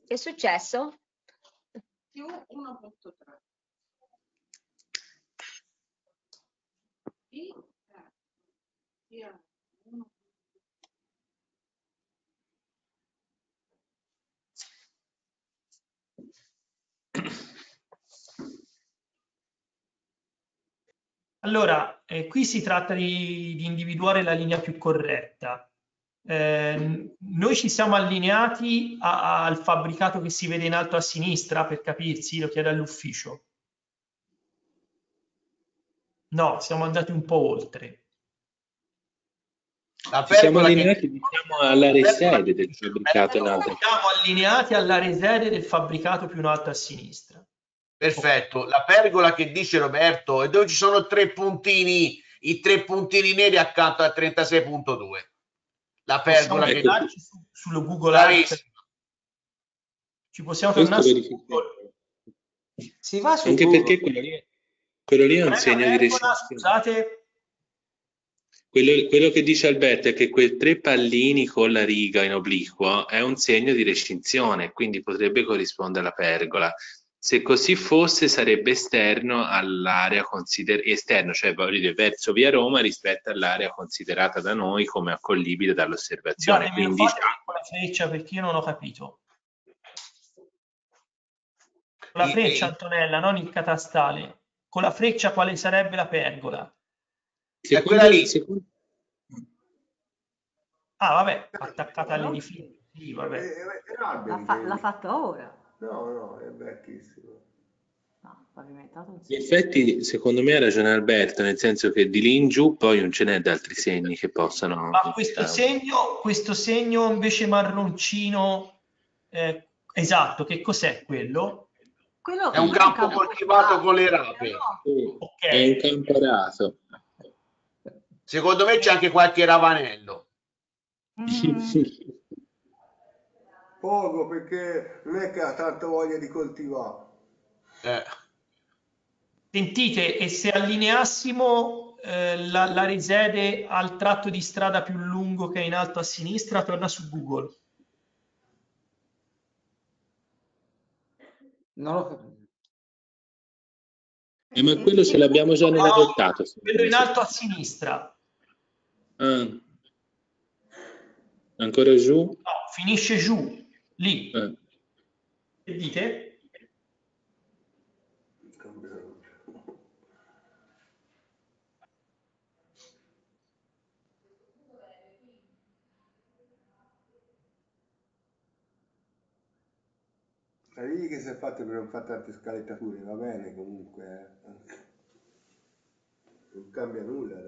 Che è successo? Più 1.3. Allora, qui si tratta di individuare la linea più corretta. Noi ci siamo allineati al fabbricato che si vede in alto a sinistra, per capirsi, lo chiedo all'ufficio. No, siamo andati un po' oltre. Ci siamo allineati, diciamo, alla resede del fabbricato in alto. Siamo allineati alla resede del fabbricato più in alto a sinistra. Perfetto, la pergola che dice Roberto è dove ci sono 3 puntini, i 3 puntini neri accanto al 36.2. La pergola che sullo Google Earth. Ci possiamo tornare su Google. Si va su anche Google. Perché quello lì è un segno di recensione. Scusate. Quello che dice Alberto è che quei 3 pallini con la riga in obliquo è un segno di recinzione, quindi potrebbe corrispondere alla pergola. Se così fosse, sarebbe esterno all'area esterno, cioè voglio dire, verso via Roma rispetto all'area considerata da noi come accollibile dall'osservazione. Quindi con la freccia, perché io non ho capito. Con la freccia, Antonella, non il catastale. Con la freccia quale sarebbe la pergola? È quella lì. Ah, vabbè, attaccata all'edificio. Sì, vabbè. L'ha fatta ora. No, è vecchissimo. No, pavimentato. In effetti, secondo me ha ragione Alberto, nel senso che di lì in giù poi non ce n'è da altri segni che possano... Ma questo segno invece marroncino, esatto, che cos'è quello? Quello è un campo coltivato con le rape. È un campo raso. Secondo me c'è anche qualche ravanello. Poco, perché non è che ha tanto voglia di coltivare. Sentite, e se allineassimo la resede al tratto di strada più lungo che è in alto a sinistra, torna su Google. Non lo capisco. Ma quello ce l'abbiamo già nell'adottato. Quello in alto a sinistra. Ah. Ancora giù? No, finisce giù, lì. Che dite? È lì che si è fatto per non fare tante scalettature, va bene comunque. Non cambia nulla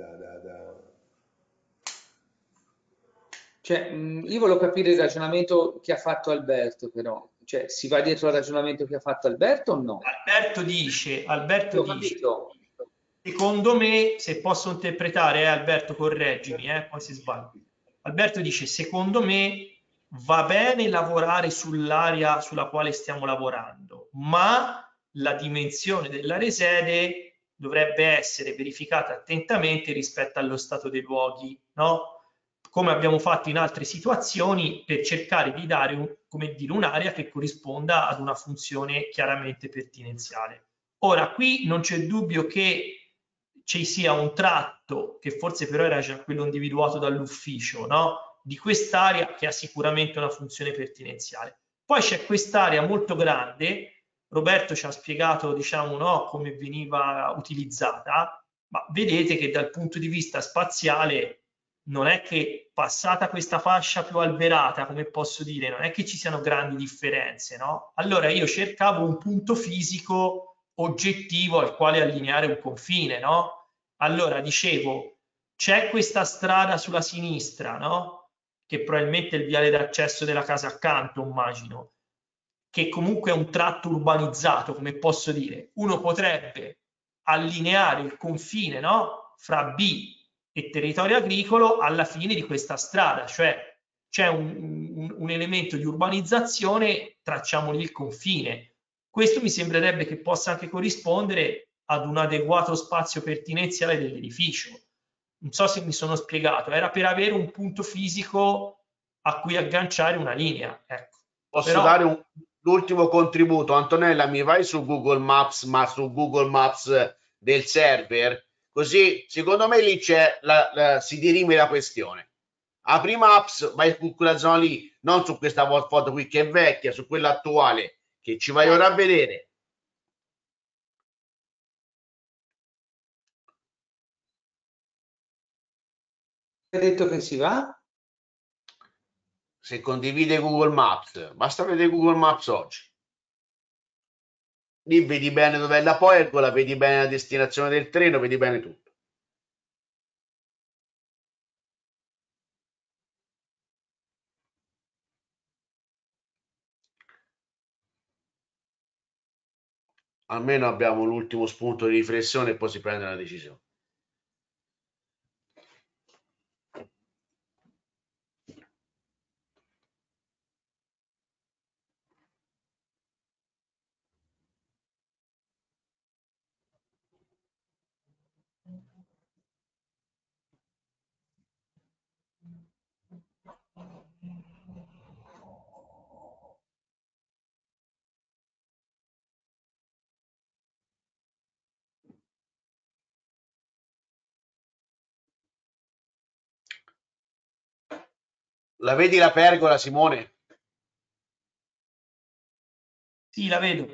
Cioè, io volevo capire il ragionamento che ha fatto Alberto, però. Cioè, si va dietro al ragionamento che ha fatto Alberto o no? Alberto dice, Capito. secondo me, se posso interpretare, Alberto, correggimi, poi si sbaglia. Alberto dice, secondo me va bene lavorare sull'area sulla quale stiamo lavorando, ma la dimensione della resede dovrebbe essere verificata attentamente rispetto allo stato dei luoghi, no? Come abbiamo fatto in altre situazioni, per cercare di dare un'area che corrisponda ad una funzione chiaramente pertinenziale. Ora, qui non c'è dubbio che ci sia un tratto, che forse però era già quello individuato dall'ufficio, no? Di quest'area che ha sicuramente una funzione pertinenziale. Poi c'è quest'area molto grande, Roberto ci ha spiegato, diciamo, no, come veniva utilizzata, ma vedete che dal punto di vista spaziale non è che, passata questa fascia più alberata, come posso dire, non è che ci siano grandi differenze, no? Allora io cercavo un punto fisico oggettivo al quale allineare un confine, no? Allora dicevo, c'è questa strada sulla sinistra, no? Che probabilmente è il viale d'accesso della casa accanto, immagino, che comunque è un tratto urbanizzato, come posso dire. Uno potrebbe allineare il confine, no? Fra B e territorio agricolo alla fine di questa strada, cioè c'è un elemento di urbanizzazione, tracciamo lì il confine. Questo mi sembrerebbe che possa anche corrispondere ad un adeguato spazio pertinenziale dell'edificio. Non so se mi sono spiegato, era per avere un punto fisico a cui agganciare una linea. Ecco. Posso dare l'ultimo contributo. Antonella, mi vai su Google Maps, ma su Google Maps del server, così secondo me lì c'è si dirime la questione. Apri Maps, vai su quella zona lì, non su questa foto qui che è vecchia, su quella attuale che ci vai ora a vedere. Hai detto che si va? Se condivide Google Maps, basta vedere Google Maps oggi. Lì vedi bene dov'è la pergola, vedi bene la destinazione del treno, vedi bene tutto. Almeno abbiamo l'ultimo spunto di riflessione e poi si prende una decisione. La vedi la pergola, Simone? Sì, la vedo.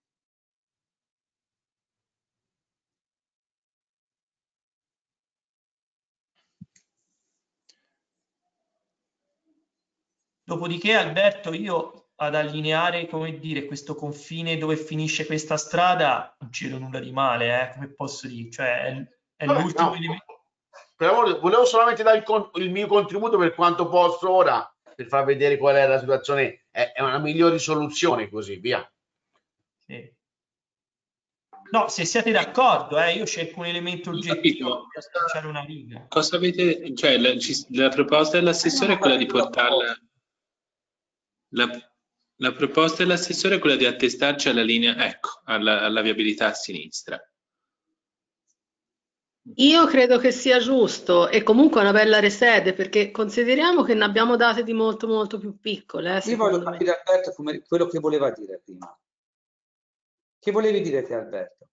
Dopodiché, Alberto, io ad allineare, come dire, questo confine dove finisce questa strada, non ci vedo nulla di male, come posso dire, cioè è l'ultimo No. elemento. Però volevo solamente dare il mio contributo per quanto posso ora, per far vedere qual è la situazione. È una migliore soluzione così, via. Sì. No, se siete d'accordo, io cerco un elemento oggettivo per spacciare una riga. Cosa avete, cioè la proposta dell'assessore è quella di portarla, la proposta dell'assessore è quella di attestarci alla linea, ecco, alla viabilità a sinistra. Io credo che sia giusto e comunque è una bella resede perché consideriamo che ne abbiamo date di molto molto più piccole. Io voglio capire Alberto quello che voleva dire prima. Che volevi dire te, Alberto?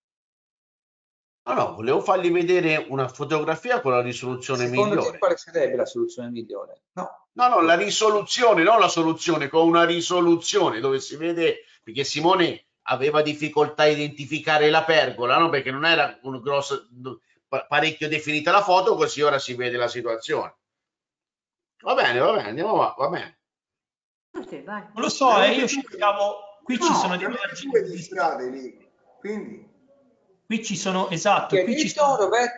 No, volevo fargli vedere una fotografia con la risoluzione Secondo migliore. te quale sarebbe la soluzione migliore? No, la risoluzione, non la soluzione, con una risoluzione dove si vede, perché Simone aveva difficoltà a identificare la pergola, no? Perché non era un grosso, parecchio definita la foto, così ora si vede la situazione. Va bene, andiamo va bene. Non lo so, io cercavo, qui ci sono dei margini di strade lì, quindi qui ci sono, esatto, che qui ci detto, sono,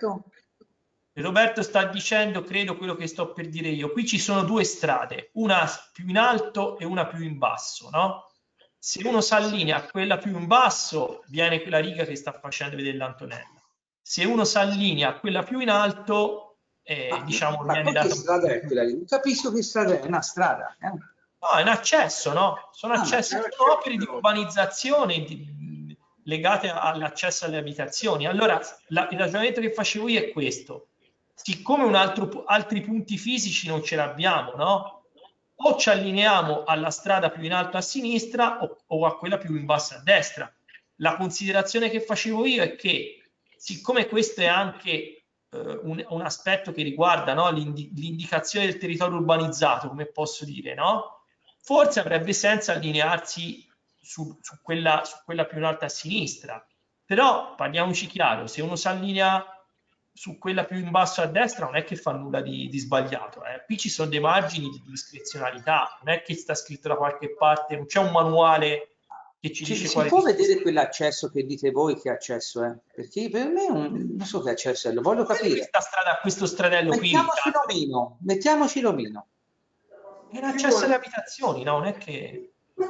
Roberto sta dicendo, credo quello che sto per dire io, qui ci sono due strade, una più in alto e una più in basso, no? Se uno si allinea a quella più in basso, viene quella riga che sta facendo vedere l'Antonella. Se uno si allinea a quella più in alto, diciamo, viene che data... strada è quella lì? Non capisco che strada è, una strada. No, è un accesso, no? Sono accessi, sono opere di urbanizzazione legate all'accesso alle abitazioni. Allora, il ragionamento che facevo io è questo. Siccome altri punti fisici non ce l'abbiamo, no? O ci allineiamo alla strada più in alto a sinistra o a quella più in basso a destra. La considerazione che facevo io è che, siccome questo è anche un aspetto che riguarda, no, l'indicazione del territorio urbanizzato, come posso dire, no? Forse avrebbe senso allinearsi su quella più in alta a sinistra, però parliamoci chiaro, se uno si allinea su quella più in basso a destra non è che fa nulla di sbagliato, qui ci sono dei margini di discrezionalità, non è che sta scritto da qualche parte, non c'è un manuale che ci dice si quale può vedere quell'accesso che dite voi che accesso è? Perché per me non so che accesso è, lo voglio capire. Questo stradello mettiamoci l'omino. È l'accesso alle abitazioni, no? Non è che...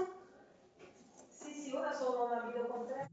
Sì, ora sono una videoconferenza.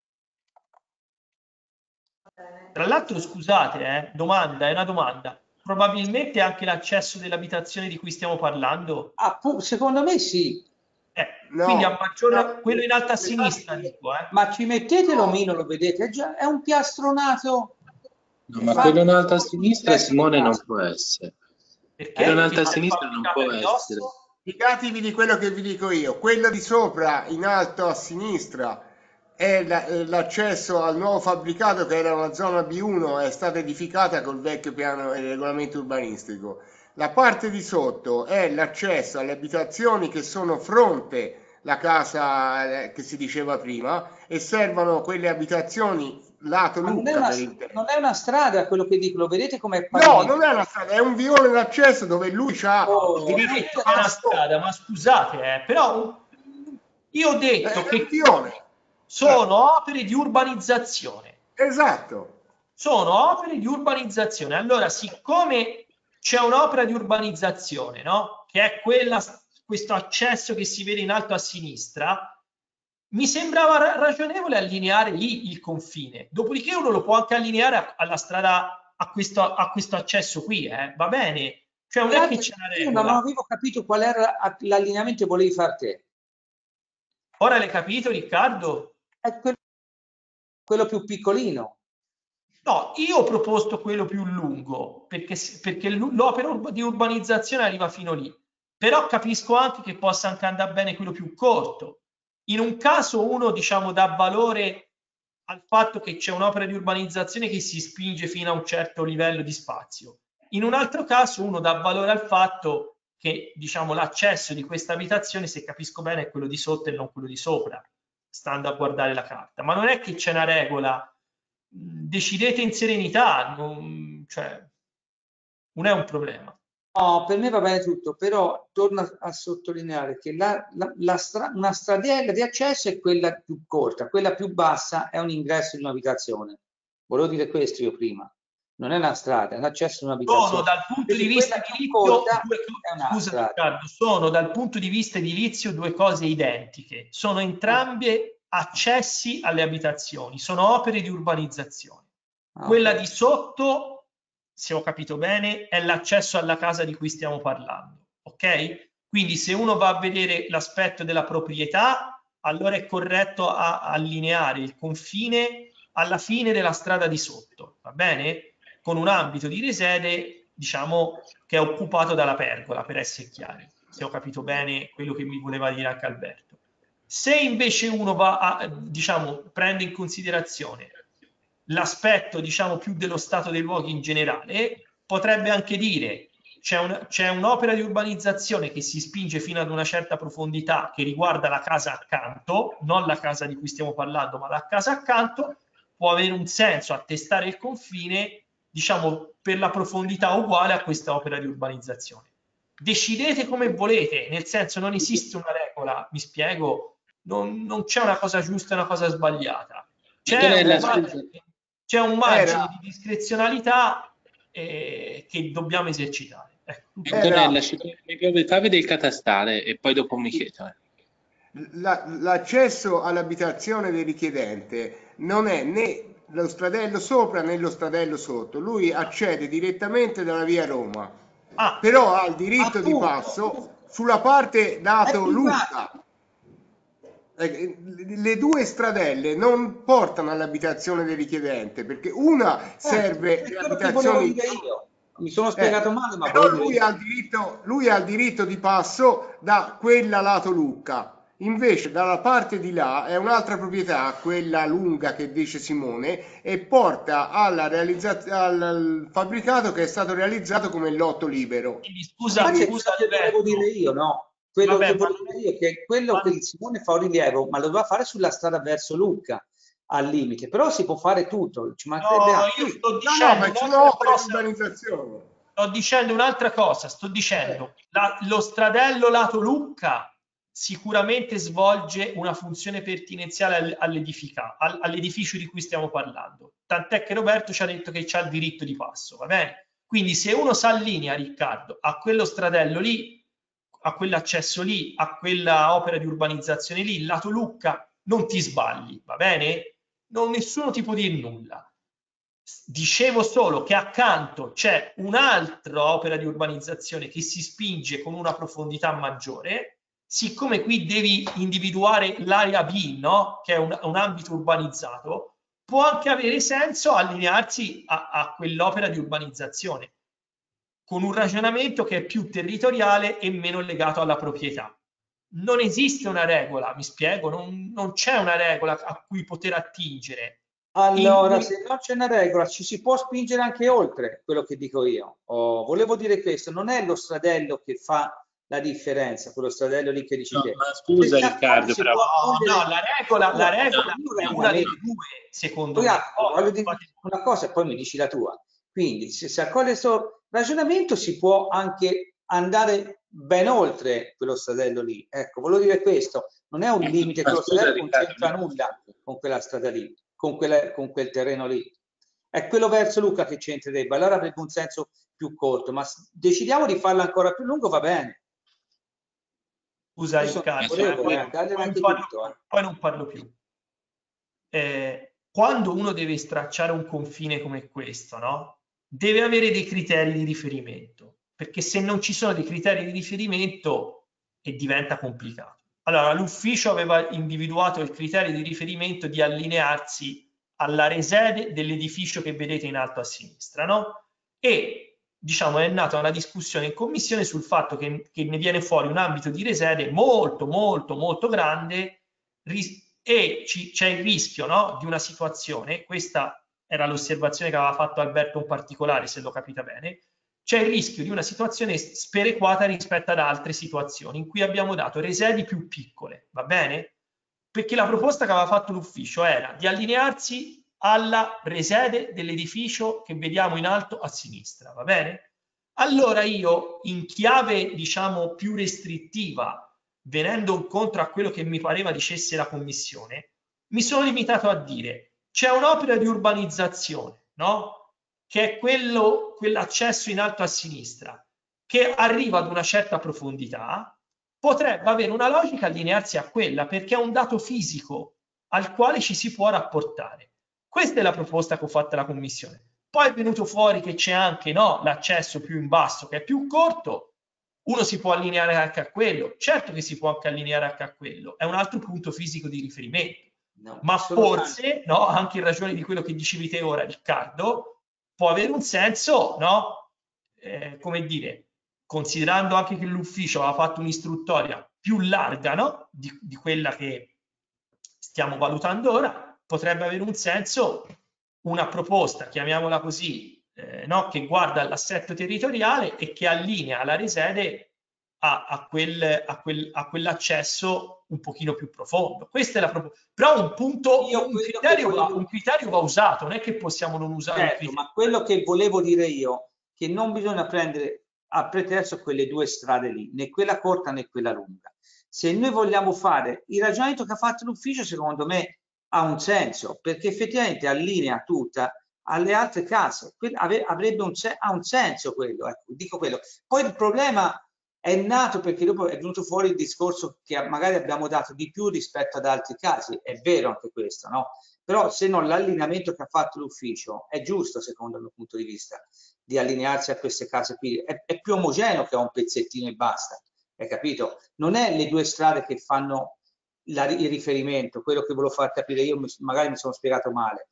Tra l'altro, scusate, è una domanda. Probabilmente anche l'accesso dell'abitazione di cui stiamo parlando? Secondo me sì. Quindi a maggior quello in alto a sinistra, dico. Ma ci mettete l'omino, lo vedete? È un piastronato. No, ma quello in alto a sinistra, Simone, non può essere. Quello in alto a sinistra non può essere. Fidatevi di quello che vi dico io. Quello di sopra, in alto a sinistra, è l'accesso al nuovo fabbricato che era una zona B1, è stata edificata col vecchio piano e regolamento urbanistico. La parte di sotto è l'accesso alle abitazioni che sono fronte la casa che si diceva prima e servono quelle abitazioni lato Ma Lucca per intero. non è una strada quello che dico, lo vedete com'è No, pavimentato? non è una strada, è un vione d'accesso dove lui ha Oh, Detto che è una strada, ma scusate, però io ho detto è che un vione. sono opere di urbanizzazione. Esatto. Sono opere di urbanizzazione. Allora, siccome c'è un'opera di urbanizzazione, no? Che è quella, questo accesso che si vede in alto a sinistra, mi sembrava ragionevole allineare lì il confine. Dopodiché uno lo può anche allineare alla strada, a questo accesso qui, va bene. Cioè non è che c'è una io regola. non avevo capito qual era l'allineamento che volevi fare te. Ora l'hai capito, Riccardo? È quello più piccolino. No, io ho proposto quello più lungo, perché l'opera di urbanizzazione arriva fino lì. Però capisco anche che possa anche andare bene quello più corto. In un caso uno, diciamo, dà valore al fatto che c'è un'opera di urbanizzazione che si spinge fino a un certo livello di spazio. In un altro caso uno dà valore al fatto che, diciamo, l'accesso di questa abitazione, se capisco bene, è quello di sotto e non quello di sopra, stando a guardare la carta. Ma non è che c'è una regola. Decidete in serenità, cioè, non è un problema. No, per me va bene tutto, però torno a sottolineare che una stradella di accesso è quella più corta, quella più bassa è un ingresso di un'abitazione. Volevo dire questo io prima. Non è una strada, è un accesso di un'abitazione. Sono dal punto di vista edilizio scusa Riccardo, sono dal punto di vista edilizio due cose identiche. Sono entrambe accessi alle abitazioni, sono opere di urbanizzazione. Quella di sotto, se ho capito bene, è l'accesso alla casa di cui stiamo parlando, ok? Quindi se uno va a vedere l'aspetto della proprietà, allora è corretto allineare il confine alla fine della strada di sotto, va bene? Con un ambito di risede, diciamo, che è occupato dalla pergola, per essere chiari, se ho capito bene quello che mi voleva dire anche Alberto. Se invece uno va a, diciamo, prende in considerazione l'aspetto, diciamo, più dello stato dei luoghi in generale, potrebbe anche dire c'è un'opera di urbanizzazione che si spinge fino ad una certa profondità che riguarda la casa accanto, non la casa di cui stiamo parlando, ma la casa accanto, può avere un senso attestare il confine, diciamo, per la profondità uguale a questa opera di urbanizzazione. Decidete come volete, nel senso non esiste una regola, mi spiego, non c'è una cosa giusta e una cosa sbagliata. C'è un margine di discrezionalità che dobbiamo esercitare. Antonella, mi fa vedere il catastale e poi dopo mi chiedo. L'accesso all'abitazione del richiedente non è né lo stradello sopra né lo stradello sotto, lui accede direttamente dalla via Roma, però ha il diritto di passo sulla parte lato Lucca. Le due stradelle non portano all'abitazione del richiedente perché una serve le abitazioni. Mi sono spiegato male, ma però lui ha il diritto di passo da quella lato Lucca. Invece dalla parte di là è un'altra proprietà, quella lunga che dice Simone, e porta al fabbricato che è stato realizzato come lotto libero. Scusa, volevo dire io, no? Quello che volevo dire io, che è quello che il Simone fa un rilievo, ma lo doveva fare sulla strada verso Lucca, al limite. Però si può fare tutto. Ci mancherebbe io sto dicendo un'altra cosa, sto dicendo lo stradello lato Lucca sicuramente svolge una funzione pertinenziale all'edificio di cui stiamo parlando, tant'è che Roberto ci ha detto che c'ha il diritto di passo, va bene? Quindi se uno si allinea, Riccardo, a quello stradello lì, a quell'accesso lì, a quella opera di urbanizzazione lì, lato Lucca, non ti sbagli, va bene? Nessuno ti può dire nulla. Dicevo solo che accanto c'è un'altra opera di urbanizzazione che si spinge con una profondità maggiore. Siccome qui devi individuare l'area B, no? Che è un ambito urbanizzato, può anche avere senso allinearsi a quell'opera di urbanizzazione. con un ragionamento che è più territoriale e meno legato alla proprietà. Non esiste una regola, mi spiego, non c'è una regola a cui poter attingere. Allora, se non c'è una regola, ci si può spingere anche oltre quello che dico io. Volevo dire questo, non è lo stradello che fa la differenza, quello stradello lì che dici te. Ma scusa Riccardo, però no, la regola è una delle due, secondo me. Voglio dire una cosa e poi mi dici la tua. Quindi, se si accoglie questo ragionamento, si può anche andare ben oltre quello stradello lì. Ecco, volevo dire questo, non è un limite, quello stradello non c'entra nulla con quella strada lì, con quel terreno lì. È quello verso Lucca che c'entrerebbe, allora avrebbe un senso più corto, ma decidiamo di farlo ancora più lungo, va bene. Scusa Riccardo, poi non parlo più. Quando uno deve stracciare un confine come questo, no? Deve avere dei criteri di riferimento, perché se non ci sono dei criteri di riferimento diventa complicato. Allora, l'ufficio aveva individuato il criterio di riferimento di allinearsi all'area sede dell'edificio che vedete in alto a sinistra, no? E diciamo è nata una discussione in commissione sul fatto che ne viene fuori un ambito di resede molto grande e c'è il rischio, no, di una situazione, questa era l'osservazione che aveva fatto Alberto in particolare, se l'ho capita bene, c'è il rischio di una situazione sperequata rispetto ad altre situazioni in cui abbiamo dato resedi più piccole, va bene? Perché la proposta che aveva fatto l'ufficio era di allinearsi alla resede dell'edificio che vediamo in alto a sinistra, va bene? Allora io, in chiave diciamo più restrittiva, venendo incontro a quello che mi pareva dicesse la commissione, mi sono limitato a dire c'è un'opera di urbanizzazione, no? Che è quell'accesso in alto a sinistra, che arriva ad una certa profondità, potrebbe avere una logica allinearsi a quella, perché è un dato fisico al quale ci si può rapportare. Questa è la proposta che ho fatto alla commissione. Poi è venuto fuori che c'è anche l'accesso più in basso, che è più corto, uno si può allineare anche a quello, certo che si può anche allineare anche a quello, è un altro punto fisico di riferimento. No, ma forse, no, anche in ragione di quello che dicevi te ora, Riccardo, può avere un senso, no? Come dire, considerando anche che l'ufficio aveva fatto un'istruttoria più larga, no? Di quella che stiamo valutando ora, potrebbe avere un senso una proposta, chiamiamola così, no? Che guarda l'assetto territoriale e che allinea la resede a quell'accesso un pochino più profondo. Questa è la proposta. Però un criterio va usato, non è che possiamo non usare. Certo, ma quello che volevo dire io, che non bisogna prendere a pretesto quelle due strade lì, né quella corta né quella lunga. Se noi vogliamo fare il ragionamento che ha fatto l'ufficio, secondo me ha un senso, perché effettivamente allinea tutta alle altre case, ha un senso quello, ecco, dico quello. Poi il problema è nato perché dopo è venuto fuori il discorso che magari abbiamo dato di più rispetto ad altri casi, è vero anche questo, no? Però se no l'allineamento che ha fatto l'ufficio è giusto secondo il mio punto di vista, di allinearsi a queste case qui, è più omogeneo che a un pezzettino e basta, hai capito? Non è le due strade che fanno il riferimento, quello che volevo far capire io, magari mi sono spiegato male.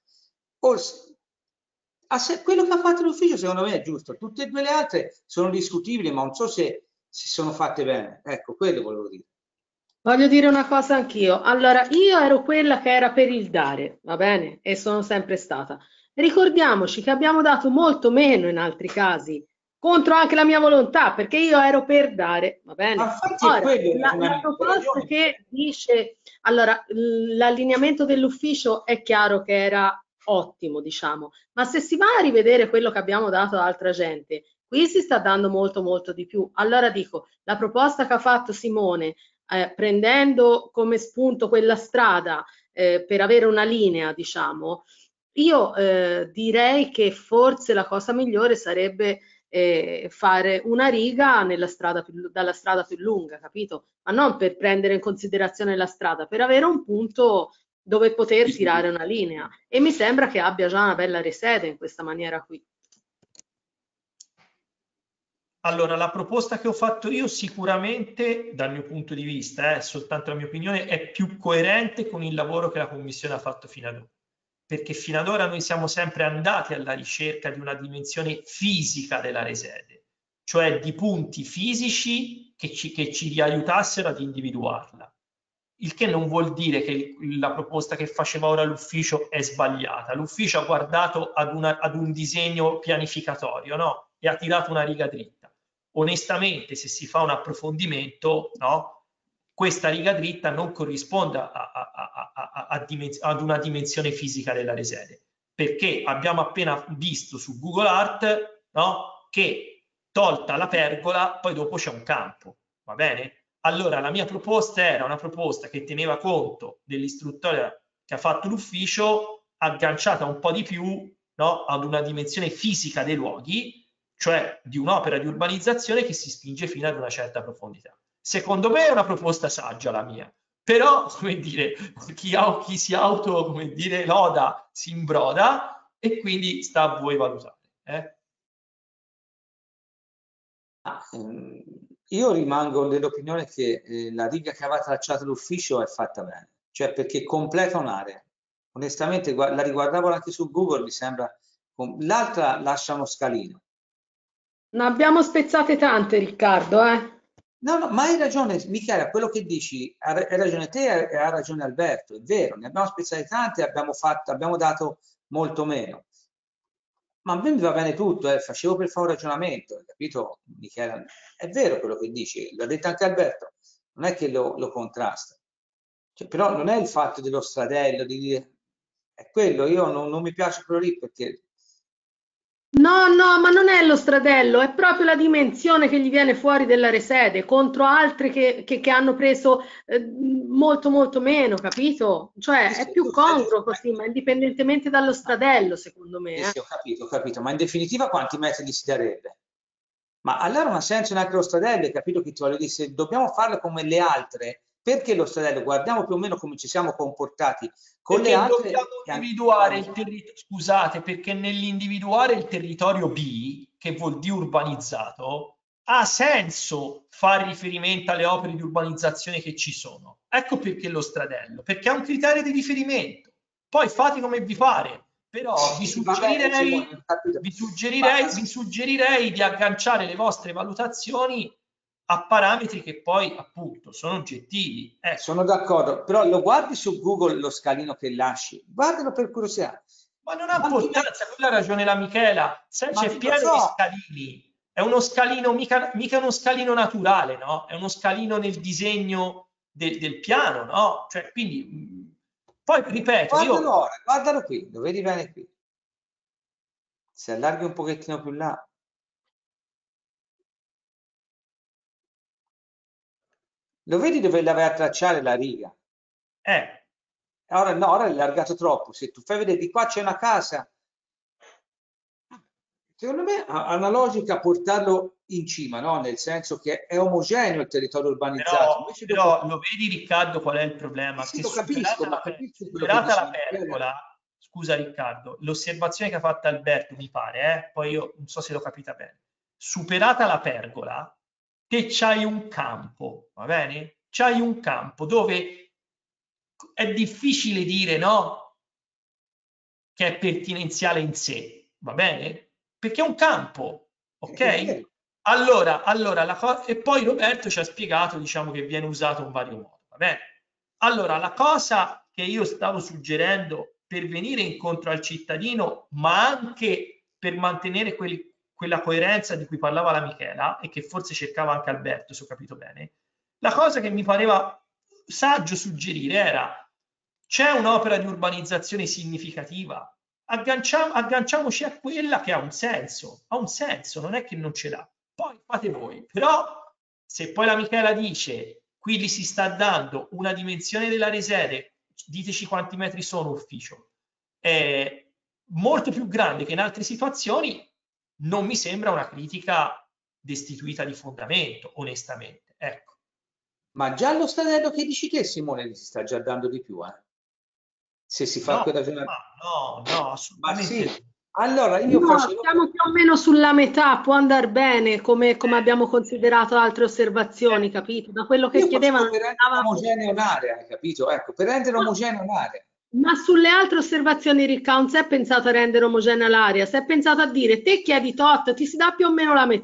Quello che ha fatto l'ufficio secondo me è giusto, tutte e due le altre sono discutibili, ma non so se si sono fatte bene, ecco, quello volevo dire. Voglio dire una cosa anch'io. Allora, io ero quella che era per il dare, va bene? E sono sempre stata. Ricordiamoci che abbiamo dato molto meno in altri casi, contro anche la mia volontà, perché io ero per dare, va bene? Ora, la proposta che dice, allora, l'allineamento dell'ufficio è chiaro che era ottimo, diciamo, ma se si va a rivedere quello che abbiamo dato ad altra gente, qui si sta dando molto di più. Allora dico, la proposta che ha fatto Simone, prendendo come spunto quella strada per avere una linea, diciamo, io direi che forse la cosa migliore sarebbe fare una riga dalla strada più lunga, capito? Ma non per prendere in considerazione la strada, per avere un punto dove poter tirare una linea. E mi sembra che abbia già una bella resede in questa maniera qui. Allora, la proposta che ho fatto io sicuramente, dal mio punto di vista, soltanto la mia opinione, è più coerente con il lavoro che la Commissione ha fatto fino ad ora. Perché fino ad ora noi siamo sempre andati alla ricerca di una dimensione fisica della resede. cioè di punti fisici che ci aiutassero ad individuarla. Il che non vuol dire che la proposta che faceva ora l'ufficio è sbagliata. L'ufficio ha guardato ad un disegno pianificatorio, no? E ha tirato una riga dritta. Onestamente, se si fa un approfondimento, no? Questa riga dritta non corrisponde ad una dimensione fisica della resede, perché abbiamo appena visto su Google Earth, no? Che tolta la pergola, poi dopo c'è un campo, va bene? Allora la mia proposta era una proposta che teneva conto dell'istruttoria che ha fatto l'ufficio, agganciata un po' di più, no, ad una dimensione fisica dei luoghi, cioè di un'opera di urbanizzazione che si spinge fino ad una certa profondità. Secondo me è una proposta saggia la mia, però, come dire, chi si auto, come dire, loda si imbroda, e quindi sta a voi valutare. Io rimango dell'opinione che la riga che aveva tracciato l'ufficio è fatta bene, cioè perché completa un'area. Onestamente la riguardavo anche su Google, mi sembra, l'altra lascia uno scalino. Ne abbiamo spezzate tante, Riccardo, No, ma hai ragione Michela, quello che dici, hai ragione te e ha ragione Alberto, è vero, ne abbiamo spezzate tante, abbiamo dato molto meno. Ma a me mi va bene tutto, facevo per fare un ragionamento, hai capito Michela? È vero quello che dici, l'ha detto anche Alberto, non è che lo contrasta. Cioè, però non è il fatto dello stradello, di dire, è quello, io non mi piace quello lì perché... No, ma non è lo stradello, è proprio la dimensione che gli viene fuori della resede contro altre che hanno preso molto meno, capito? Cioè è più congruo così, ma indipendentemente dallo stradello, secondo me. Sì, ho capito, ma in definitiva quanti metri gli si darebbe? Ma allora non ha senso neanche lo stradello, hai capito che ti voglio dire? Se dobbiamo farlo come le altre, perché lo stradello? Guardiamo più o meno come ci siamo comportati con perché le altre. Dobbiamo individuare il territorio, scusate, perché nell'individuare il territorio B, che vuol dire urbanizzato, ha senso fare riferimento alle opere di urbanizzazione che ci sono. Ecco perché lo stradello, perché è un criterio di riferimento. Poi fate come vi pare, però vi suggerirei di agganciare le vostre valutazioni a parametri che poi appunto sono oggettivi. Sono d'accordo, però lo guardi su Google lo scalino che lasci, guardalo per curiosità. Ma non ha importanza, quella ha ragione la Michela, se c'è pieno di scalini, è uno scalino, mica uno scalino naturale, no? È uno scalino nel disegno del piano, no? Cioè, quindi, poi ripeto, guardalo qui, lo vedi bene qui. Se allarghi un pochettino più là. Lo vedi dove la vai a tracciare la riga? Ora no, ora è allargato troppo. Se tu fai vedere di qua c'è una casa, secondo me ha una logica portarlo in cima, no? Nel senso che è omogeneo il territorio urbanizzato. Però lo vedi Riccardo qual è il problema? Sì, lo capisco, ma capisci quello che superata la pergola, scusa Riccardo, l'osservazione che ha fatto Alberto mi pare, poi io non so se l'ho capita bene, superata la pergola, che c'hai un campo, va bene? C'hai un campo dove è difficile dire, no, che è pertinenziale in sé, va bene? Perché è un campo, ok? Allora e poi Roberto ci ha spiegato, diciamo, che viene usato in vario modo, va bene? Allora, la cosa che io stavo suggerendo per venire incontro al cittadino, ma anche per mantenere quella coerenza di cui parlava la Michela e che forse cercava anche Alberto, se ho capito bene, la cosa che mi pareva saggio suggerire era: c'è un'opera di urbanizzazione significativa, agganciamoci a quella che ha un senso, non è che non ce l'ha, poi fate voi. Però se poi la Michela dice qui gli si sta dando una dimensione della resede, diteci quanti metri sono ufficio, molto più grande che in altre situazioni, non mi sembra una critica destituita di fondamento, onestamente, ecco. Ma già lo stradello che dici te, Simone, gli si sta già dando di più, se si fa quel ragionamento. No, assolutamente. Ma sì. Allora io siamo più o meno sulla metà, può andare bene, come abbiamo considerato altre osservazioni, capito? Da quello che chiedevano. Per rendere omogenea un'area, hai capito? Ecco, per rendere omogenea un'area. Ma sulle altre osservazioni, Ricca, non si è pensato a rendere omogenea l'area, si è pensato a dire te chiedi tot, ti si dà più o meno la metà.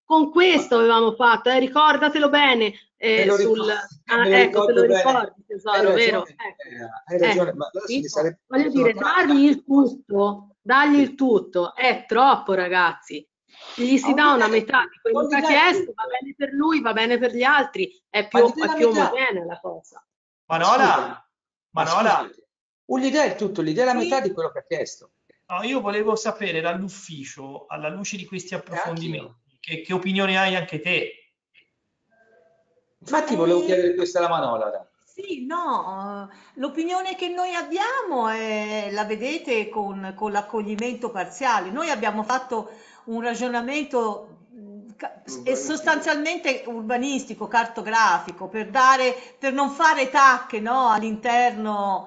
con questo avevamo fatto, ricordatelo bene. Ecco, te lo ricordi, tesoro, vero? Hai ragione, ma voglio dire, dargli il tutto è troppo, ragazzi. Gli si dà una metà di quello che ha chiesto, va bene per lui, va bene per gli altri, è più omogenea la cosa. Manola, l'idea è tutto, l'idea è la metà di quello che ha chiesto. No, io volevo sapere dall'ufficio, alla luce di questi approfondimenti, che opinione hai anche te? Infatti volevo chiedere questa alla Manola. Sì, no, l'opinione che noi abbiamo è, la vedete con l'accoglimento parziale. Noi abbiamo fatto un ragionamento sostanzialmente urbanistico, cartografico, per non fare tacche, no, all'interno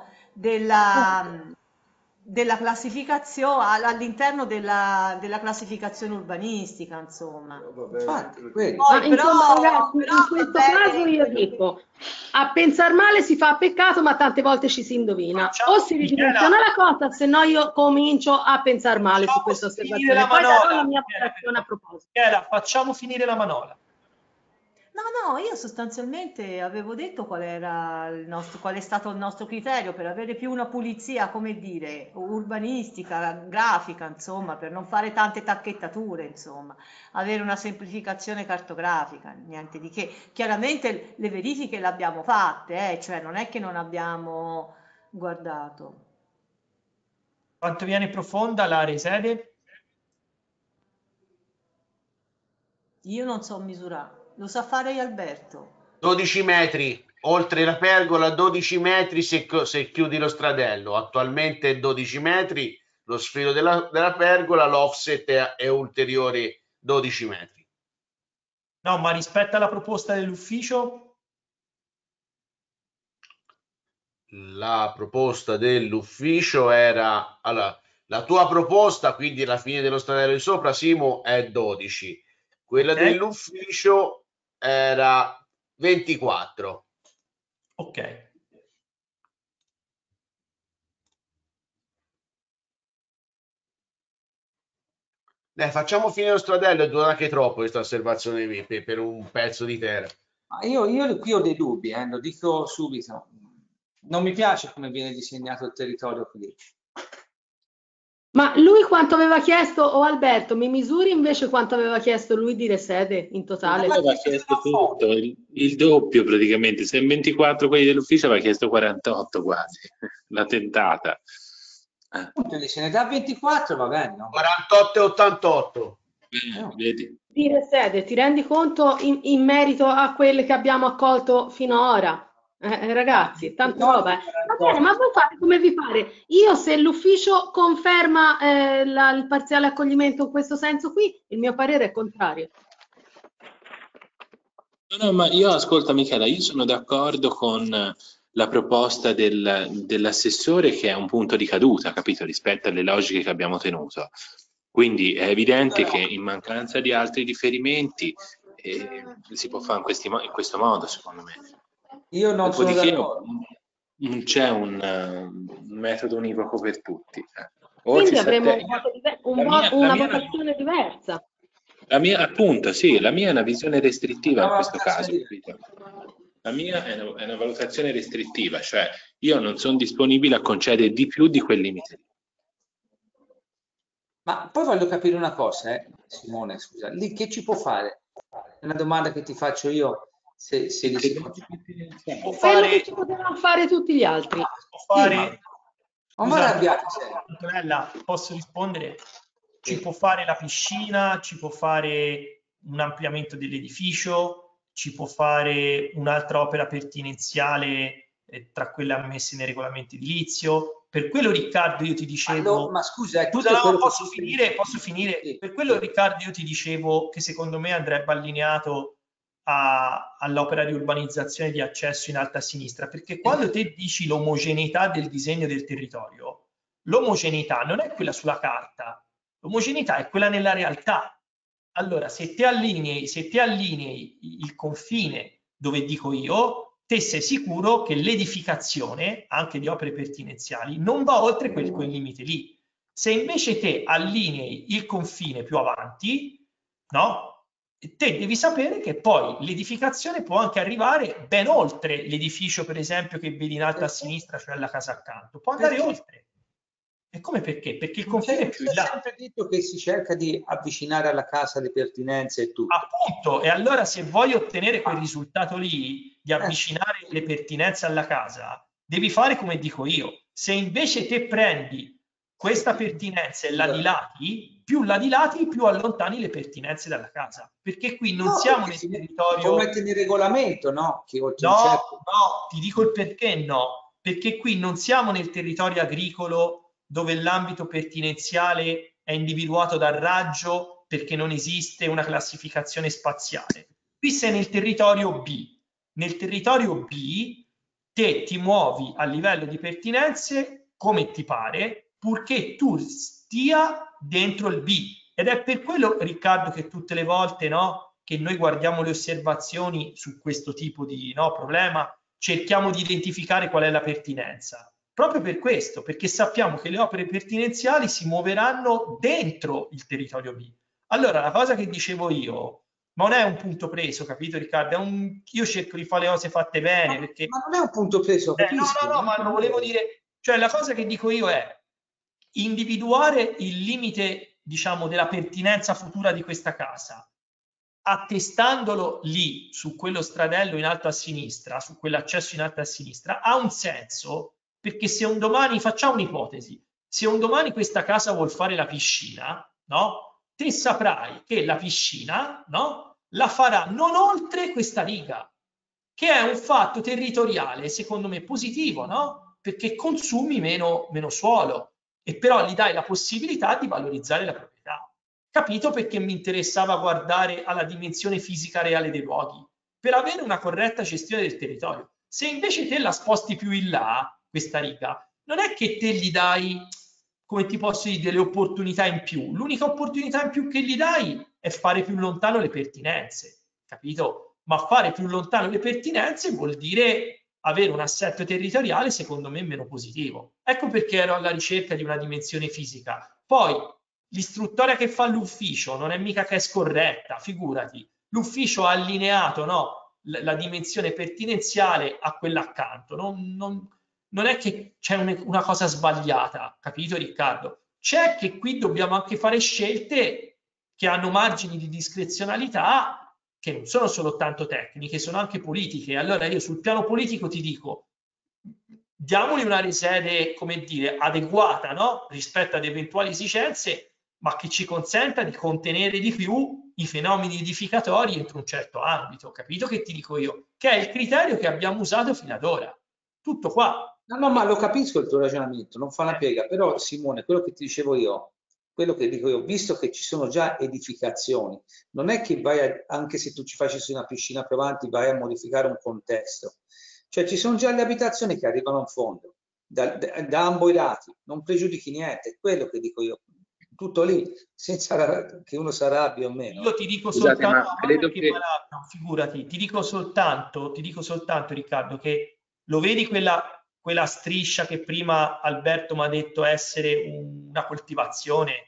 della classificazione, all'interno della classificazione urbanistica, insomma. Infatti, ragazzi, in questo caso io dico, a pensar male si fa peccato, ma tante volte ci si indovina. O si ridimensiona la cosa, se no io comincio a pensar male su questa osservazione. Poi darò la mia valutazione a proposito. Facciamo finire la Manola. No, io sostanzialmente avevo detto qual è stato il nostro criterio per avere più una pulizia, come dire, urbanistica, grafica, insomma, per non fare tante tacchettature, insomma, avere una semplificazione cartografica, niente di che. Chiaramente le verifiche le abbiamo fatte, cioè non è che non abbiamo guardato. Quanto viene profonda l'area sede? Io non so misurare. Lo sa fare Alberto. 12 metri, oltre la pergola 12 metri se chiudi lo stradello. Attualmente è 12 metri, lo sfilo della pergola, l'offset è ulteriore 12 metri. No, ma rispetto alla proposta dell'ufficio? La proposta dell'ufficio era... Allora, la tua proposta, quindi alla fine dello stradello di sopra, Simo, è 12. Quella dell'ufficio era 24. Ok. Facciamo finire lo stradello, è dura anche troppo questa osservazione per un pezzo di terra. Io qui ho dei dubbi, lo dico subito. Non mi piace come viene disegnato il territorio qui. Ma lui quanto aveva chiesto, o Alberto, mi misuri invece quanto aveva chiesto lui di resede in totale? Aveva chiesto tutto, il doppio praticamente, se in 24 quelli dell'ufficio aveva chiesto 48 quasi, la tentata. Se ne dà 24 va bene, no? 48 e 88. Vedi? Di resede, ti rendi conto in merito a quelle che abbiamo accolto finora? Ragazzi, tanta roba. Va bene, ma voi fate come vi pare. Io, se l'ufficio conferma il parziale accoglimento in questo senso qui, il mio parere è contrario. No, ma io, ascolta Michela, io sono d'accordo con la proposta dell'assessore, che è un punto di caduta, capito, rispetto alle logiche che abbiamo tenuto. Quindi è evidente che in mancanza di altri riferimenti si può fare in questo modo, secondo me. Io non sono d'accordo. Non c'è un metodo univoco per tutti. Quindi avremo una votazione diversa. La mia, appunto, sì, la mia è una visione restrittiva in questo caso. La mia è una valutazione restrittiva, cioè io non sono disponibile a concedere di più di quel limite. Ma poi voglio capire una cosa, Simone, scusa, lì che ci può fare? È una domanda che ti faccio io. Se quello che ci potevano fare tutti gli altri. Non va arrabbiato. Antonella, posso rispondere? Ci può fare la piscina, ci può fare un ampliamento dell'edificio, ci può fare un'altra opera pertinenziale tra quelle ammesse nei regolamenti edilizio. Per quello, Riccardo, io ti dicevo... ma scusa, posso finire? Sì. Per quello, Riccardo, io ti dicevo che secondo me andrebbe allineato all'opera di urbanizzazione di accesso in alta a sinistra, perché quando te dici l'omogeneità del disegno del territorio, l'omogeneità non è quella sulla carta, l'omogeneità è quella nella realtà. Allora, se te allinei il confine dove dico io, te sei sicuro che l'edificazione, anche di opere pertinenziali, non va oltre quel limite lì. Se invece te allinei il confine più avanti, no? te devi sapere che poi l'edificazione può anche arrivare ben oltre l'edificio, per esempio, che vedi in alto a sinistra, cioè la casa accanto, può andare oltre. E come perché? Perché il confine è più in là. È sempre detto che si cerca di avvicinare alla casa le pertinenze e tutto. Appunto, e allora se vuoi ottenere quel risultato lì, di avvicinare le pertinenze alla casa, devi fare come dico io. Se invece te prendi questa pertinenza e la dilati, più allontani le pertinenze dalla casa. Perché qui non siamo nel territorio... Come nel regolamento, no? Che No, ti dico il perché no. Perché qui non siamo nel territorio agricolo dove l'ambito pertinenziale è individuato dal raggio perché non esiste una classificazione spaziale. Qui sei nel territorio B. Nel territorio B te ti muovi a livello di pertinenze come ti pare, purché tu stia dentro il B. Ed è per quello, Riccardo, che tutte le volte, no, che noi guardiamo le osservazioni su questo tipo di problema, cerchiamo di identificare qual è la pertinenza. Proprio per questo, perché sappiamo che le opere pertinenziali si muoveranno dentro il territorio B. Allora, la cosa che dicevo io, ma non è un punto preso, capito Riccardo? Io cerco di fare le cose fatte bene. Perché... Ma non è un punto preso, capisco. No, ma lo volevo dire. Cioè, la cosa che dico io è individuare il limite, diciamo, della pertinenza futura di questa casa, attestandolo lì, su quello stradello in alto a sinistra, su quell'accesso in alto a sinistra, ha un senso. Perché se un domani, facciamo un'ipotesi, se un domani questa casa vuol fare la piscina, no? Te saprai che la piscina, no? La farà non oltre questa riga, che è un fatto territoriale, secondo me, positivo, no? Perché consumi meno suolo e però gli dai la possibilità di valorizzare la proprietà. Capito perché mi interessava guardare alla dimensione fisica reale dei luoghi? Per avere una corretta gestione del territorio. Se invece te la sposti più in là, questa riga, non è che te gli dai, come ti posso dire, delle opportunità in più. L'unica opportunità in più che gli dai è fare più lontano le pertinenze, capito? Ma fare più lontano le pertinenze vuol dire avere un assetto territoriale, secondo me, meno positivo. Ecco perché ero alla ricerca di una dimensione fisica. Poi, l'istruttoria che fa l'ufficio non è mica che è scorretta, figurati. L'ufficio ha allineato, no, la dimensione pertinenziale a quella accanto. Non è che c'è una cosa sbagliata, capito Riccardo? C'è che qui dobbiamo anche fare scelte che hanno margini di discrezionalità che non sono solo tanto tecniche, sono anche politiche. Allora io sul piano politico ti dico, diamogli una sede, come dire, adeguata, no? Rispetto ad eventuali esigenze, ma che ci consenta di contenere di più i fenomeni edificatori entro un certo ambito. Capito che ti dico io? Che è il criterio che abbiamo usato fino ad ora. Tutto qua. No, ma lo capisco il tuo ragionamento, non fa una piega, però Simone, quello che ti dicevo io, quello che dico io, visto che ci sono già edificazioni, non è che vai anche se tu ci facessi una piscina più avanti, vai a modificare un contesto. Cioè ci sono già le abitazioni che arrivano in fondo, da ambo i lati, non pregiudichi niente, è quello che dico io. Tutto lì, senza che uno si arrabbi o meno. Io ti dico Scusate, soltanto, ma credo che... figurati, ti dico soltanto Riccardo, che lo vedi quella striscia che prima Alberto mi ha detto essere una coltivazione?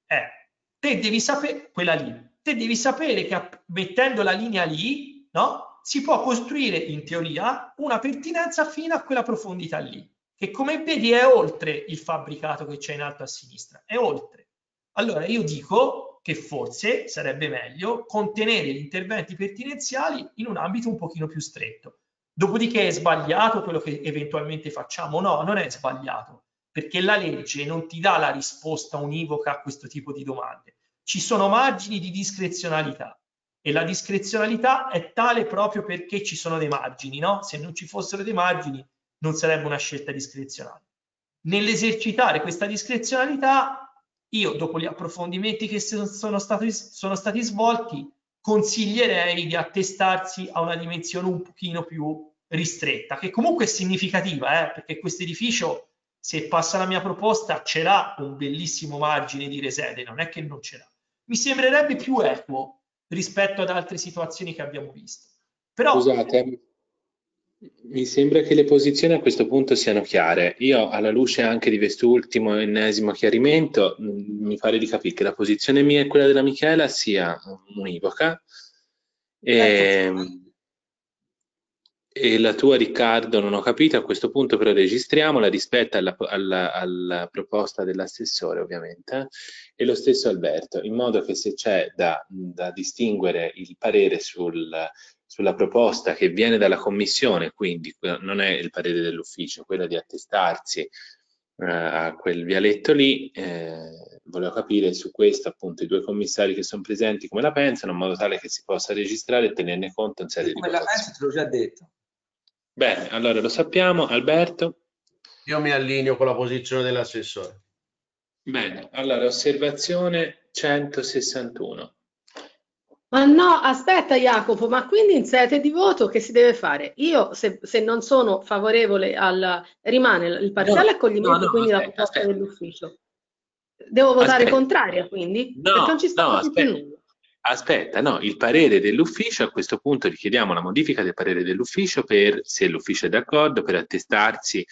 Te devi sapere, quella lì, te devi sapere che mettendo la linea lì, no? Si può costruire in teoria una pertinenza fino a quella profondità lì, che come vedi è oltre il fabbricato che c'è in alto a sinistra, è oltre. Allora io dico che forse sarebbe meglio contenere gli interventi pertinenziali in un ambito un pochino più stretto. Dopodiché è sbagliato quello che eventualmente facciamo? No, non è sbagliato, perché la legge non ti dà la risposta univoca a questo tipo di domande. Ci sono margini di discrezionalità e la discrezionalità è tale proprio perché ci sono dei margini, no? Se non ci fossero dei margini non sarebbe una scelta discrezionale. Nell'esercitare questa discrezionalità, io dopo gli approfondimenti che sono stati svolti, consiglierei di attestarsi a una dimensione un pochino più ristretta, che comunque è significativa, perché questo edificio, se passa la mia proposta, ce l'ha un bellissimo margine di resede, non è che non ce l'ha. Mi sembrerebbe più equo rispetto ad altre situazioni che abbiamo visto. Però, scusate, Mi sembra che le posizioni a questo punto siano chiare. Io, alla luce anche di quest'ultimo ennesimo chiarimento, mi pare di capire che la posizione mia e quella della Michela sia univoca. E la tua, Riccardo, non ho capito, a questo punto però registriamola rispetto alla proposta dell'assessore, ovviamente, e lo stesso Alberto, in modo che se c'è da distinguere il parere sulla proposta che viene dalla commissione, quindi non è il parere dell'ufficio, quello di attestarsi a quel vialetto lì, volevo capire su questo appunto i due commissari che sono presenti come la pensano, in modo tale che si possa registrare e tenerne conto in sede di come la votazione. penso te l'ho già detto. Bene, allora lo sappiamo. Alberto? Io mi allineo con la posizione dell'assessore. Bene, allora osservazione 161. Ma no, aspetta Jacopo, ma quindi in sede di voto che si deve fare? Io se non sono favorevole rimane il parziale accoglimento, quindi la proposta dell'ufficio. Devo votare contraria quindi? Perché non ci sta più nulla. Aspetta, no, il parere dell'ufficio, a questo punto richiediamo la modifica del parere dell'ufficio per, se l'ufficio è d'accordo, per attestarsi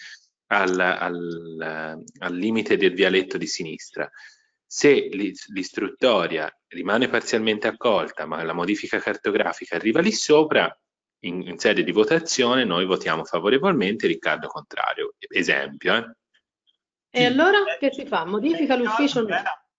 al limite del vialetto di sinistra. Se l'istruttoria rimane parzialmente accolta, ma la modifica cartografica arriva lì sopra, in sede di votazione noi votiamo favorevolmente, Riccardo contrario. Esempio. E allora che si fa? Modifica l'ufficio o no?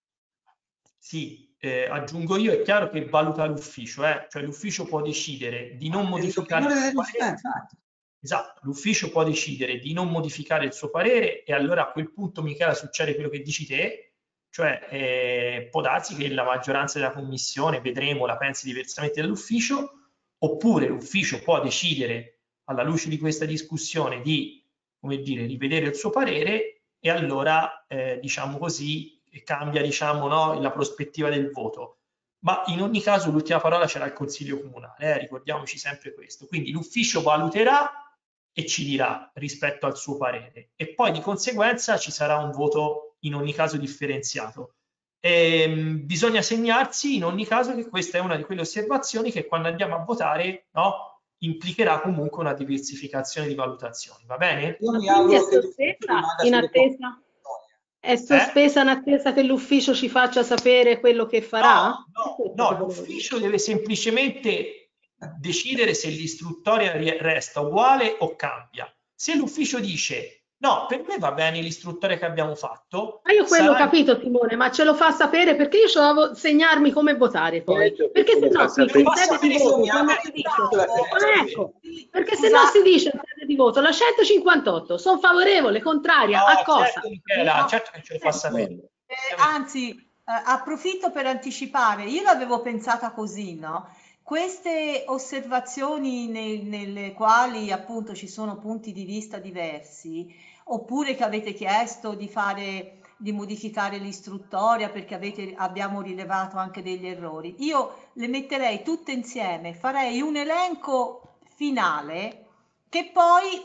Sì. Aggiungo io, è chiaro che valuta l'ufficio, cioè l'ufficio può decidere di non modificare il suo parere. Esatto, l'ufficio può decidere di non modificare il suo parere e allora a quel punto, Michela, succede quello che dici te, cioè può darsi che la maggioranza della commissione, vedremo, la pensi diversamente dall'ufficio, oppure l'ufficio può decidere, alla luce di questa discussione, di, come dire, rivedere il suo parere e allora, diciamo così, cambia, diciamo, no, la prospettiva del voto. Ma in ogni caso l'ultima parola ce l'ha il Consiglio Comunale, ricordiamoci sempre questo. Quindi l'ufficio valuterà e ci dirà rispetto al suo parere e poi di conseguenza ci sarà un voto in ogni caso differenziato. Bisogna segnarsi in ogni caso che questa è una di quelle osservazioni che quando andiamo a votare, no, implicherà comunque una diversificazione di valutazioni, va bene? Io mi auguro che in attesa. È sospesa in attesa che l'ufficio ci faccia sapere quello che farà? No, l'ufficio deve semplicemente decidere se l'istruttoria resta uguale o cambia. Se l'ufficio dice no, per me va bene l'istruttoria che abbiamo fatto. Ma io quello ho capito, Simone, ma ce lo fa sapere perché io devo segnarmi come votare poi. Perché se no qui in sede di voto quando si dice, ecco, perché se no si dice in sede di voto la 158 sono favorevole, contraria a cosa? Certo, Michela, certo che ce lo fa sapere. Anzi, approfitto per anticipare, io l'avevo pensata così, no? Queste osservazioni nelle quali appunto ci sono punti di vista diversi, oppure che avete chiesto di modificare l'istruttoria perché abbiamo rilevato anche degli errori, io le metterei tutte insieme, farei un elenco finale che poi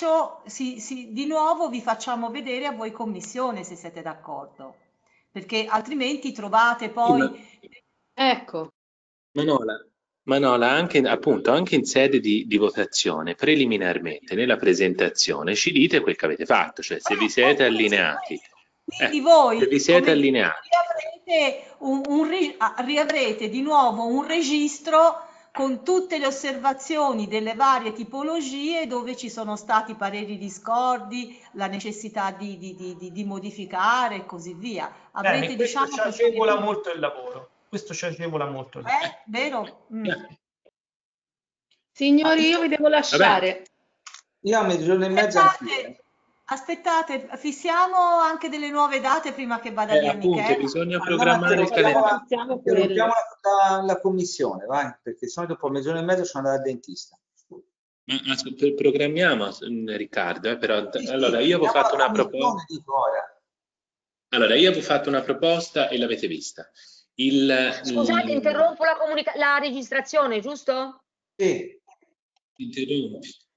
di nuovo vi facciamo vedere a voi commissione se siete d'accordo, perché altrimenti trovate poi... Ecco. Manola, anche in sede di votazione, preliminarmente, nella presentazione, ci dite quel che avete fatto, cioè se vi siete allineati. Quindi voi se vi siete allineati. riavrete di nuovo un registro con tutte le osservazioni delle varie tipologie dove ci sono stati pareri discordi, la necessità di modificare e così via. Avrete, questo ci agevola molto il lavoro. Questo ci agevola molto. Vero? Signori, io vi devo lasciare. Io a mezzogiorno e mezzo. Aspettate, fissiamo anche delle nuove date prima che vada via Michela. Bisogna programmare il calendario. Interrompiamo la commissione, vai, perché sennò dopo mezzogiorno e mezzo sono andato al dentista. Programmiamo, Riccardo, però allora io avevo fatto una proposta. Allora, io avevo fatto una proposta e l'avete vista. Scusate, interrompo la registrazione, giusto? Sì. Interrompi.